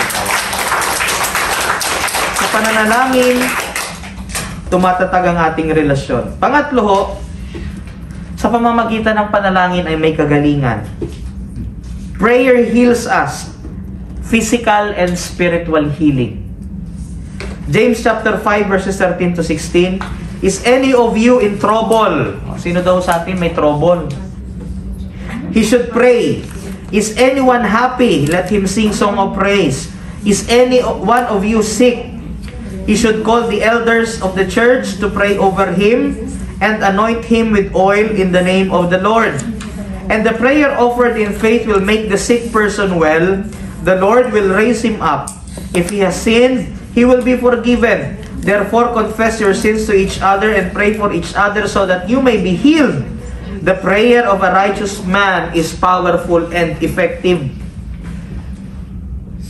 D: Sa pananalangin, tumatatag ang ating relasyon. Pangatlo ho, sa pamamagitan ng panalangin ay may kagalingan. Prayer heals us. Physical and spiritual healing. James chapter 5 verses 13 to 16. Is any of you in trouble? Sino daw sa atin may trouble? He should pray. Is anyone happy? Let him sing song of praise. Is any one of you sick? He should call the elders of the church to pray over him and anoint him with oil in the name of the Lord. And the prayer offered in faith will make the sick person well. The Lord will raise him up. If he has sinned, he will be forgiven. Therefore, confess your sins to each other and pray for each other so that you may be healed. The prayer of a righteous man is powerful and effective.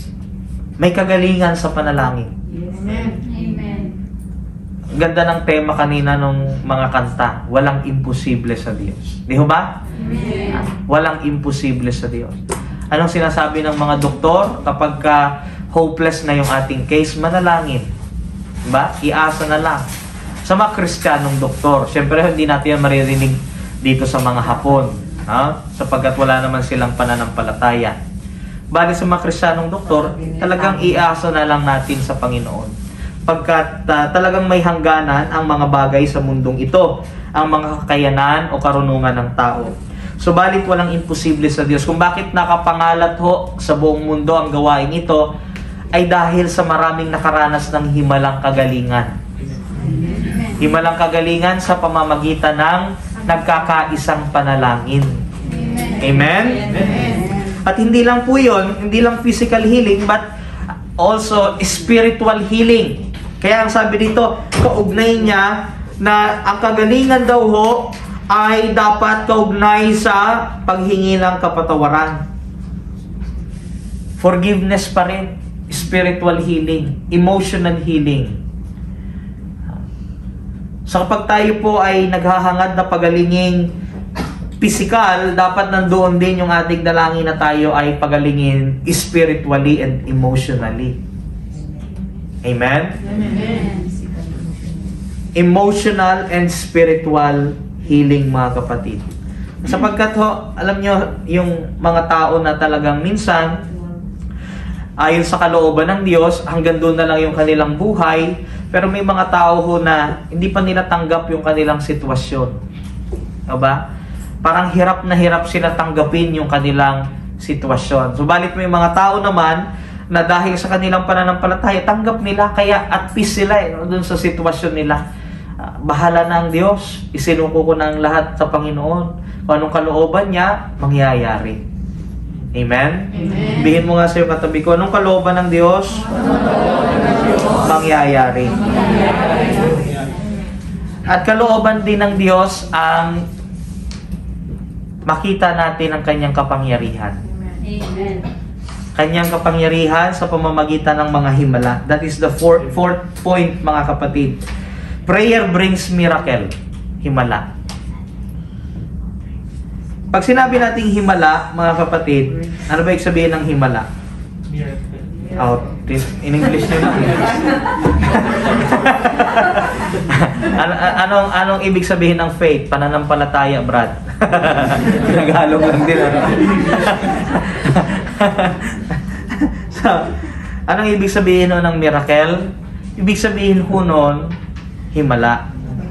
D: May kagalingan sa panalangin.
A: Amen.
D: Ang ganda ng tema kanina nung mga kanta, walang imposible sa Diyos. Di ba?
A: Amen.
D: Walang imposible sa Diyos. Anong sinasabi ng mga doktor kapag hopeless na yung ating case? Manalangin. Diba? Iasa na lang. Sa mga Kristiyanong doktor, syempre hindi natin yan maririnig dito sa mga Hapon. Sapagkat wala naman silang pananampalataya. Bali sa mga Kristiyanong doktor, talagang iasa na lang natin sa Panginoon. Pagkat talagang may hangganan ang mga bagay sa mundong ito, ang mga kakayanan o karunungan ng tao. Subalit walang imposible sa Diyos. Kung bakit nakapangalat ho sa buong mundo ang gawain ito, ay dahil sa maraming nakaranas ng himalang kagalingan. Himalang kagalingan sa pamamagitan ng nagkakaisang panalangin. Amen? At hindi lang po yun, hindi lang physical healing, but also spiritual healing. Kaya ang sabi dito, kaugnay niya na ang kagalingan daw ho ay dapat kaugnay sa paghingi ng kapatawaran. Forgiveness pa rin, spiritual healing, emotional healing. So kapag tayo po ay naghahangad na pagalinging physical, dapat nandoon din yung ating dalangin na tayo ay pagalingin spiritually and emotionally. Amen?
A: Amen.
D: Emotional and spiritual healing, mga kapatid. Sapagkat ho, alam nyo, yung mga tao na talagang minsan, ayon sa kalooban ng Diyos, hanggang doon na lang yung kanilang buhay, pero may mga tao ho na hindi pa nila tanggap yung kanilang sitwasyon. Diba? Parang hirap na hirap sila tanggapin yung kanilang sitwasyon. Subalit may mga tao naman na dahil sa kanilang pananampalataya, tanggap nila, kaya at peace sila doon sa sitwasyon nila. Bahala na ang Diyos, isinuko ko ng lahat sa Panginoon. Kung anong kalooban niya, mangyayari. Amen?
A: Amen.
D: Bihin mo nga sa iyo katabi ko, anong kalooban ng Diyos? Mangyayari. At kalooban din ng Diyos ang makita natin ang kanyang kapangyarihan.
A: Amen.
D: Kanyang kapangyarihan sa pamamagitan ng mga himala. That is the fourth point, mga kapatid. Prayer brings miracle. Himala. Pag sinabi nating himala, mga kapatid, ano ba ibig sabihin ng himala? Out. In English nyo lang. Anong ibig sabihin ng faith? Pananampalataya, Brad. Naghalong lang din. So, anong ibig sabihin nun ng miracle? Ibig sabihin ho nun, himala.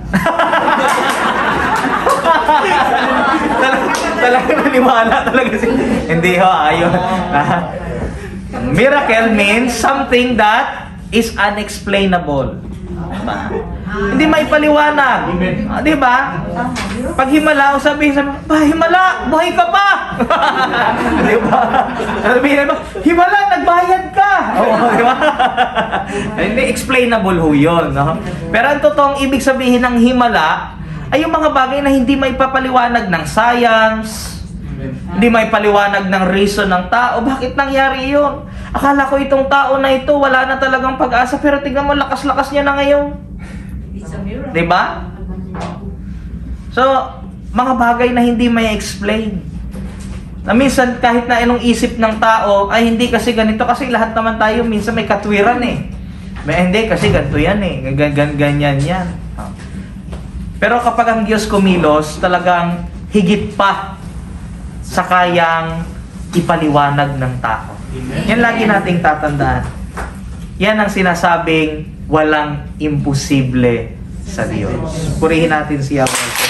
D: Talagang naniwala talaga siya. Hindi ho, ayun. Miracle means something that is unexplainable. Hindi may paliwanag. Di ba? Pag himala, sabihin, himala, buhay ka pa! Di ba? Sabihin mo, himala, nagbayad ka! Di ba? Hindi explainable ho yun. No? Pero ang totoong ibig sabihin ng himala ay yung mga bagay na hindi may papaliwanag ng science, hindi may paliwanag ng reason ng tao. Bakit nangyari yun? Akala ko itong tao na ito, wala na talagang pag-asa, pero tingnan mo, lakas-lakas niya na ngayon. Diba? So, mga bagay na hindi may explain. Na minsan, kahit na inong isip ng tao, ay hindi kasi ganito, kasi lahat naman tayo, minsan may katwiran eh. May hindi, kasi ganito yan eh. Ganyan yan. Pero kapag ang Diyos kumilos, talagang higit pa sa kayang ipaliwanag ng tao. Yan lagi nating tatandaan. Yan ang sinasabing walang imposible sa Diyos. Purihin natin siya.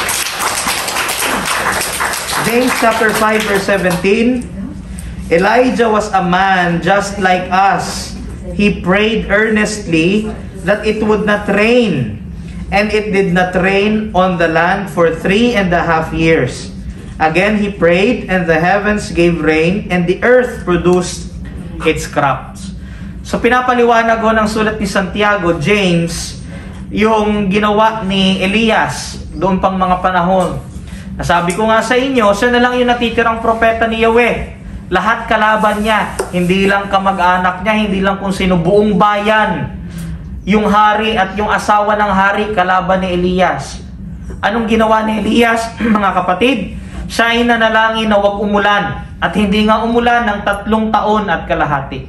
D: James chapter 5 verse 17. Elijah was a man just like us. He prayed earnestly that it would not rain. And it did not rain on the land for 3.5 years. Again he prayed, and the heavens gave rain, and the earth produced its crops. So pinapaliwanag ho ng sulat ni Santiago, James, yung ginawa ni Elias doon pang mga panahon. Nasabi ko nga sa inyo, siya na lang yung natitirang propeta ni Yahweh Lahat kalaban niya. Hindi lang kamag-anak niya, hindi lang kung sino, buong bayan. Yung hari at yung asawa ng hari, kalaban ni Elias. Anong ginawa ni Elias, mga kapatid? Siya ay nanalangin na huwag umulan. At hindi nga umulan ng 3 taon at kalahati.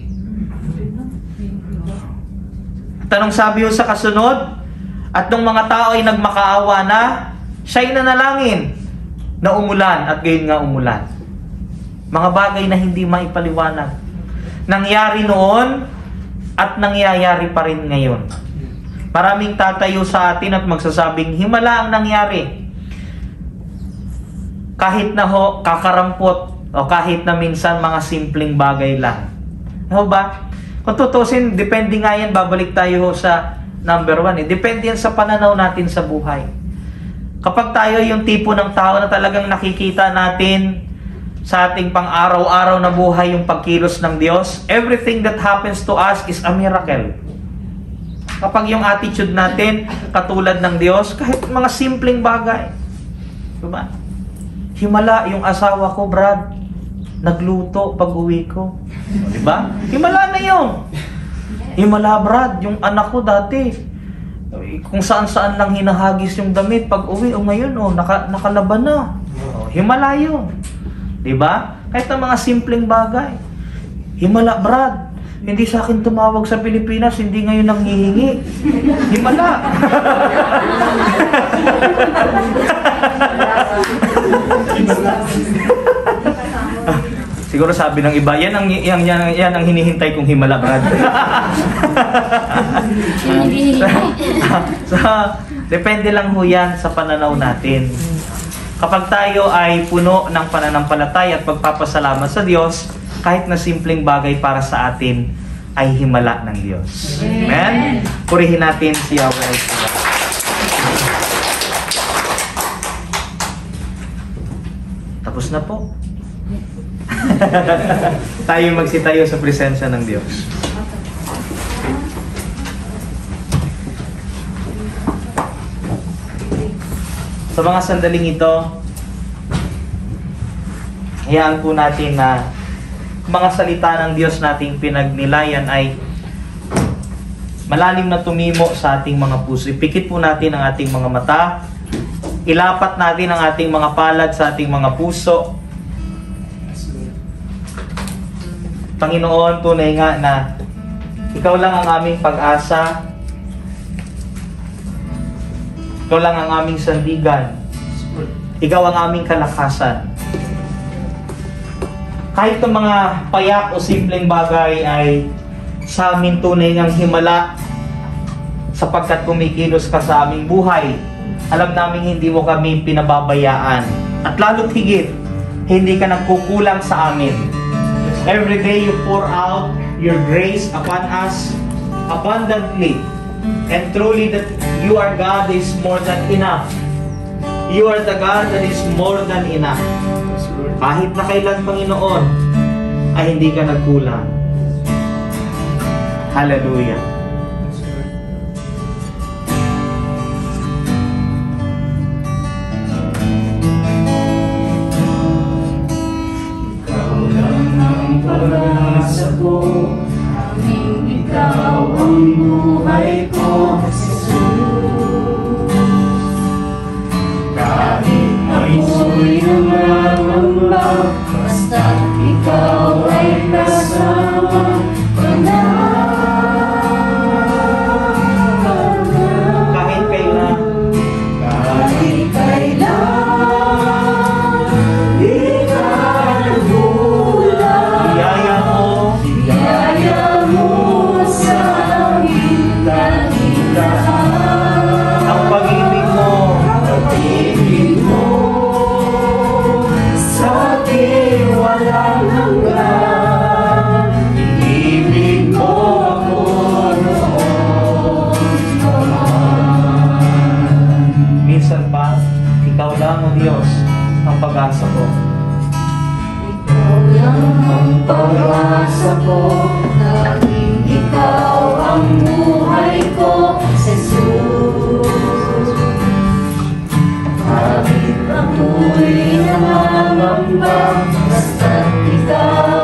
D: Tanong sabi sa kasunod, at nung mga tao ay nagmakaawa na, siya ay nanalangin na umulan at gayon nga umulan. Mga bagay na hindi maipaliwanag. Nangyari noon at nangyayari pa rin ngayon. Maraming tatayo sa atin at magsasabing, himala ang nangyari. Kahit na kakarampot o kahit na minsan mga simpleng bagay lang. Ano ba? Kung tutusin, depende nga yan, babalik tayo sa number 1. Depende yan sa pananaw natin sa buhay. Kapag tayo yung tipo ng tao na talagang nakikita natin sa ating pang-araw-araw na buhay yung pagkilos ng Diyos, everything that happens to us is a miracle. Kapag yung attitude natin katulad ng Diyos, kahit mga simpleng bagay. Diba? Himala yung asawa ko, Brad. Nagluto pag-uwi ko. Diba? Himala na yun. Himala, Brad, yung anak ko dati, kung saan-saan lang hinahagis yung damit pag-uwi, ngayon, nakalaban na. Himala yun. Diba? Kahit ang mga simpleng bagay. Himala, Brad. Hindi sa akin tumawag sa Pilipinas, hindi ngayon nang hihingi. Himala. Siguro sabi ng iba, yan ang hinihintay kong himala, Brad. So, depende lang ho yan sa pananaw natin. Kapag tayo ay puno ng pananampalataya at pagpapasalamat sa Diyos, kahit na simpleng bagay para sa atin ay himala ng Diyos. Amen? Purihin natin si Yahweh. Tapos na po. Tayo magsitayo sa presensya ng Diyos. Sa mga sandaling ito, hayaan po natin na mga salita ng Diyos nating pinagnilayan ay malalim na tumimo sa ating mga puso. Ipikit po natin ang ating mga mata. Ilapat natin ang ating mga palad sa ating mga puso. Panginoon, tunay nga na Ikaw lang ang aming pag-asa. Ikaw lang ang aming sandigan. Ikaw ang aming kalakasan. Kahit ang mga payak o simpleng bagay ay sa amin tunay ng himala sapagkat kumikilos ka sa aming buhay. Alam namin hindi mo kami pinababayaan. At lalo't higit, hindi ka nagkukulang sa amin. Every day you pour out your grace upon us abundantly. And truly that you are God is more than enough. You are the God that is more than enough. Kahit na kailan, Panginoon, ay hindi ka nagkulang. Hallelujah.
A: Ikaw lang ang pag-asa ko, aming ikaw ang buhay ko, Jesus. Kahit ako'y nangangamba, basta't ikaw ay kasama ko na.
D: Kahit kailan,
A: Kahit kailan, di ka nagbulang.
D: biyaya mo,
A: Sa aming dakilaan.
D: ang pag-ibig mo,
A: Pag-ibig mo sa ating walang hanggan. Inibig mo ako noon pa man.
D: minsan pa, ikaw lang o Diyos ang pag-asa ko.
A: Ikaw lang ang pag-asa ko, naging ikaw ang buhay ko, Jesus. Kahit ako'y nangangamba, basta't ikaw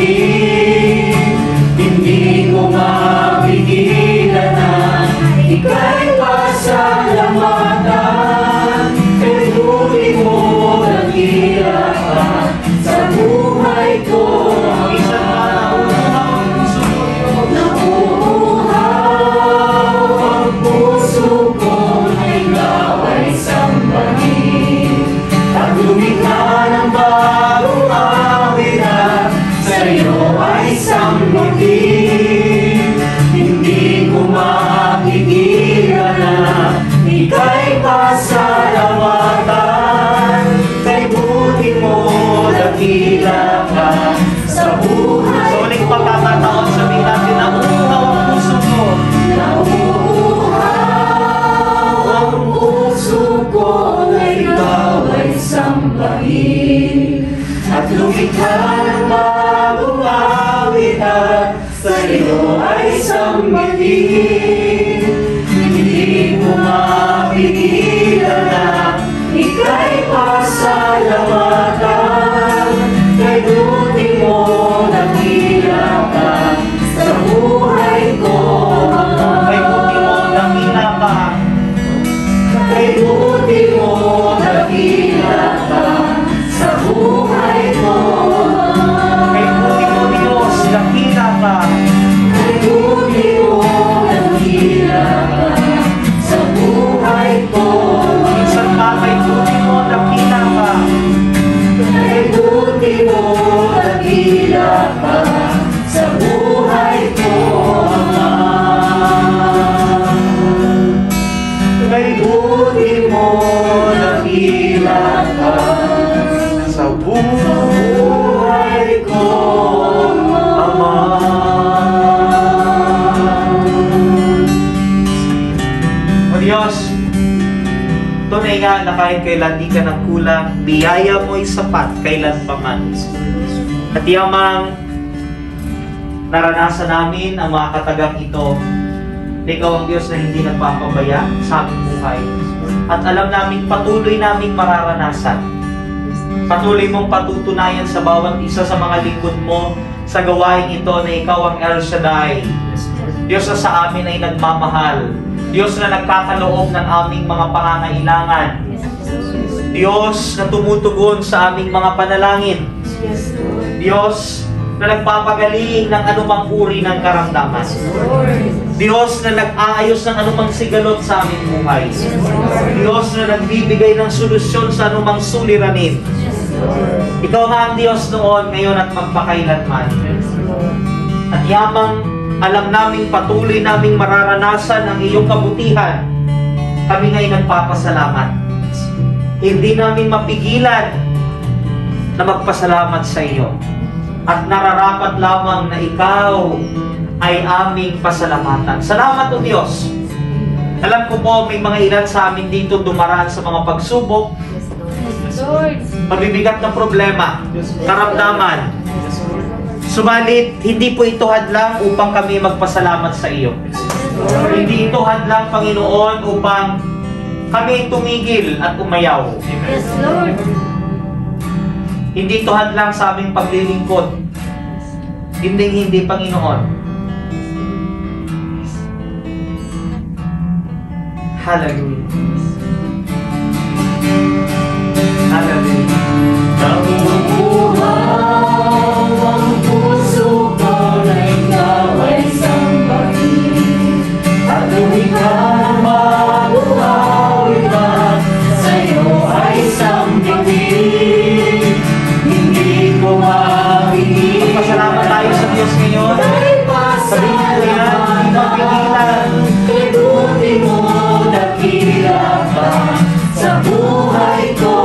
A: mapigilan, hindi ko mapigilan na ika'y pasalamatan. Kay huli mo dakila ka sa buhay ko.
B: Isang
A: Nauuhaw ang puso ko na ikaw ay sambahin. At lumikha ng bagong awit na sa'yo ay sambahin. Hindi ko mapigilan na ika'y pasalamatan. Kay buti mo dakila ka sa buhay
B: Sa uling pagkakataon, sabihin natin, nauuhaw ang puso ko.
A: Nauuhaw ang puso ko na ikaw ay sambahin. At lumikha ng bagong awit at sa'yo ay sambahin. Hindi ko mapigilan na ika'y pasalamatan. Kay buti mo dakila ka sa buhay ko.
B: Kay buti mo dakila ka.
A: Kay buti mo dakila ka sa buhay ko.
B: Kay buti mo, Diyos, dakila ka.
A: Kay buti mo dakila ka sa buhay ko.
B: Minsan pa, kay buti mo, dakila ka.
A: Kay buti mo dakila ka sa buhay ko. Kay buti mo dakila ka
B: Sa
A: buhay ko, Ama.
B: O Diyos, tunay nga na kahit kailan di ka nagkulang, biyaya mo'y sapat kailan pa man. At yamang naranasan namin ang mga katagang ito, na ikaw ang Diyos na hindi nagpapabaya sa aming buhay. At alam namin patuloy naming mararanasan. Patuloy mong patutunayan sa bawat isa sa mga lingkod mo sa gawain ito na ikaw ang El Shaddai. Diyos na sa amin ay nagmamahal. Diyos na nagkakaloob ng aming mga pangangailangan. Diyos na tumutugon sa aming mga panalangin. Diyos na nagpapagaling ng anumang uri ng karamdaman. Diyos na nag-aayos ng anumang sigalot sa aming buhay. Diyos na nagbibigay ng solusyon sa anumang suliranin. Ikaw nga ang Diyos noon, ngayon at magpakailanman. At yamang alam naming patuloy naming mararanasan ang iyong kabutihan, kami nga'y nagpapasalamat. Hindi namin mapigilan na magpasalamat sa iyo. At nararapat lamang na ikaw ay aming pasalamatan. Salamat o Diyos. Alam ko po may mga ilan sa amin dito dumaraan sa mga pagsubok, mabibigat na problema, karamdaman. Subalit, hindi po ito hadlang upang kami magpasalamat sa iyo. Hindi ito hadlang, Panginoon, upang kami tumigil at umayaw.
A: Yes, Lord.
B: Hindi ito hadlang sa aming paglilingkod. Hindi, Panginoon. Hallelujah. Hallelujah.
A: Nauuhaw ang puso ko na ikaw ay sambahin. At lumikha ng bagong awit at sa'yo ay sambahin. Hindi ko mapigilan.
B: Pasalamat tayo sa Diyos ngayon. Sabihin ko yan, hindi mapigilan.
A: Kay buti mo dakila ka sa buhay ko.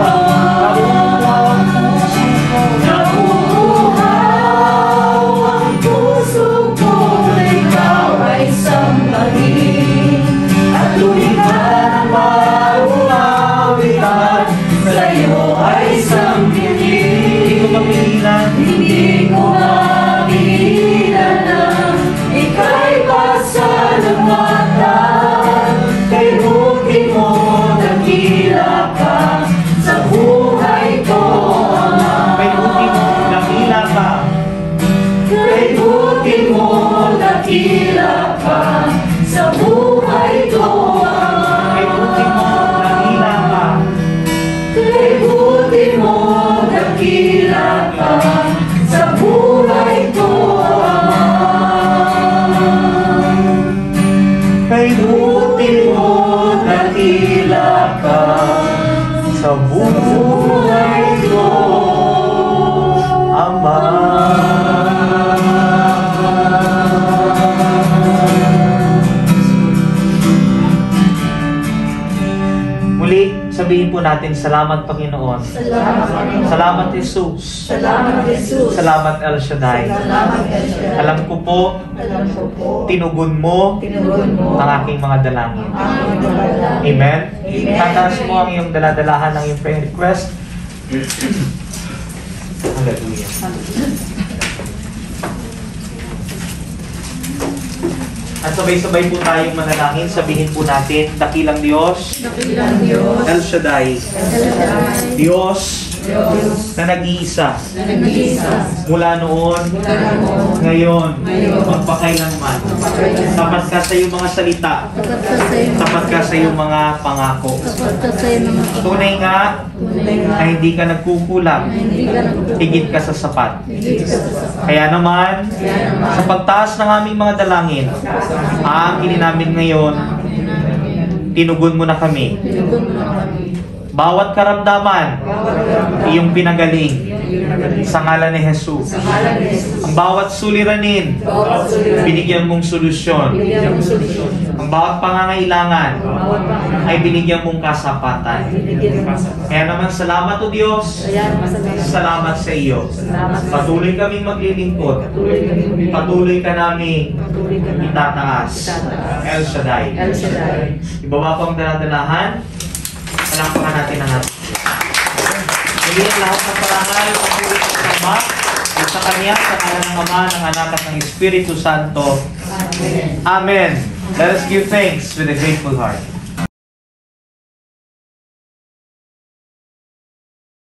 A: Nauuhaw ang puso ko na ikaw ay sambahin. At lumikha ng bagong awit at sa'yo ay sambahin.
B: Hindi ko mapigilan.
A: Hindi ko mapigilan na ika'y pasalamatan. Kay buti mo
B: sa buhay ko, Ama. Muli, sabihin po natin, salamat Panginoon. Salamat Jesus.
A: Salamat Jesus.
B: Salamat El Shaddai.
A: Salamat El Shaddai.
B: Alam ko po, tinugon mo ang aking mga dalangin. Amen? Tataas mo ang iyong daladalahan ng iyong prayer request. Hallelujah. At sabay-sabay po tayong manalangin. Sabihin po natin, dakilang Diyos,
A: Dakilang Diyos,
B: El Shaddai, Diyos na nag-iisa mula noon, ngayon, magpakailanman. Tapat ka sa iyong mga salita, tapat ka sa iyong mga pangako. Tunay nga na hindi ka nagkukulang, higit ka sa sapat. Kaya naman, sa pagtaas ng aming mga dalangin, ang namin ngayon, tinugon mo na kami. Bawat karamdaman, iyong pinagaling sa ngalan ni Jesus. Ang bawat suliranin, binigyan mong solusyon. Ang bawat pangangailangan, ay binigyan mong kasapatan. Kaya naman, salamat o Diyos. Salamat sa iyo. Patuloy kaming maglilingkod. Patuloy ka namin itataas. El Shaddai. Ibaba ko ang daladalahan. Palakpakan natin ang ating. Muli ang lahat ng parangal, patuloy sa Ama, at sa Kanya, sa ngalan ng Ama, ng Anak at ng Espiritu Santo. Amen. Let us give thanks with a grateful heart.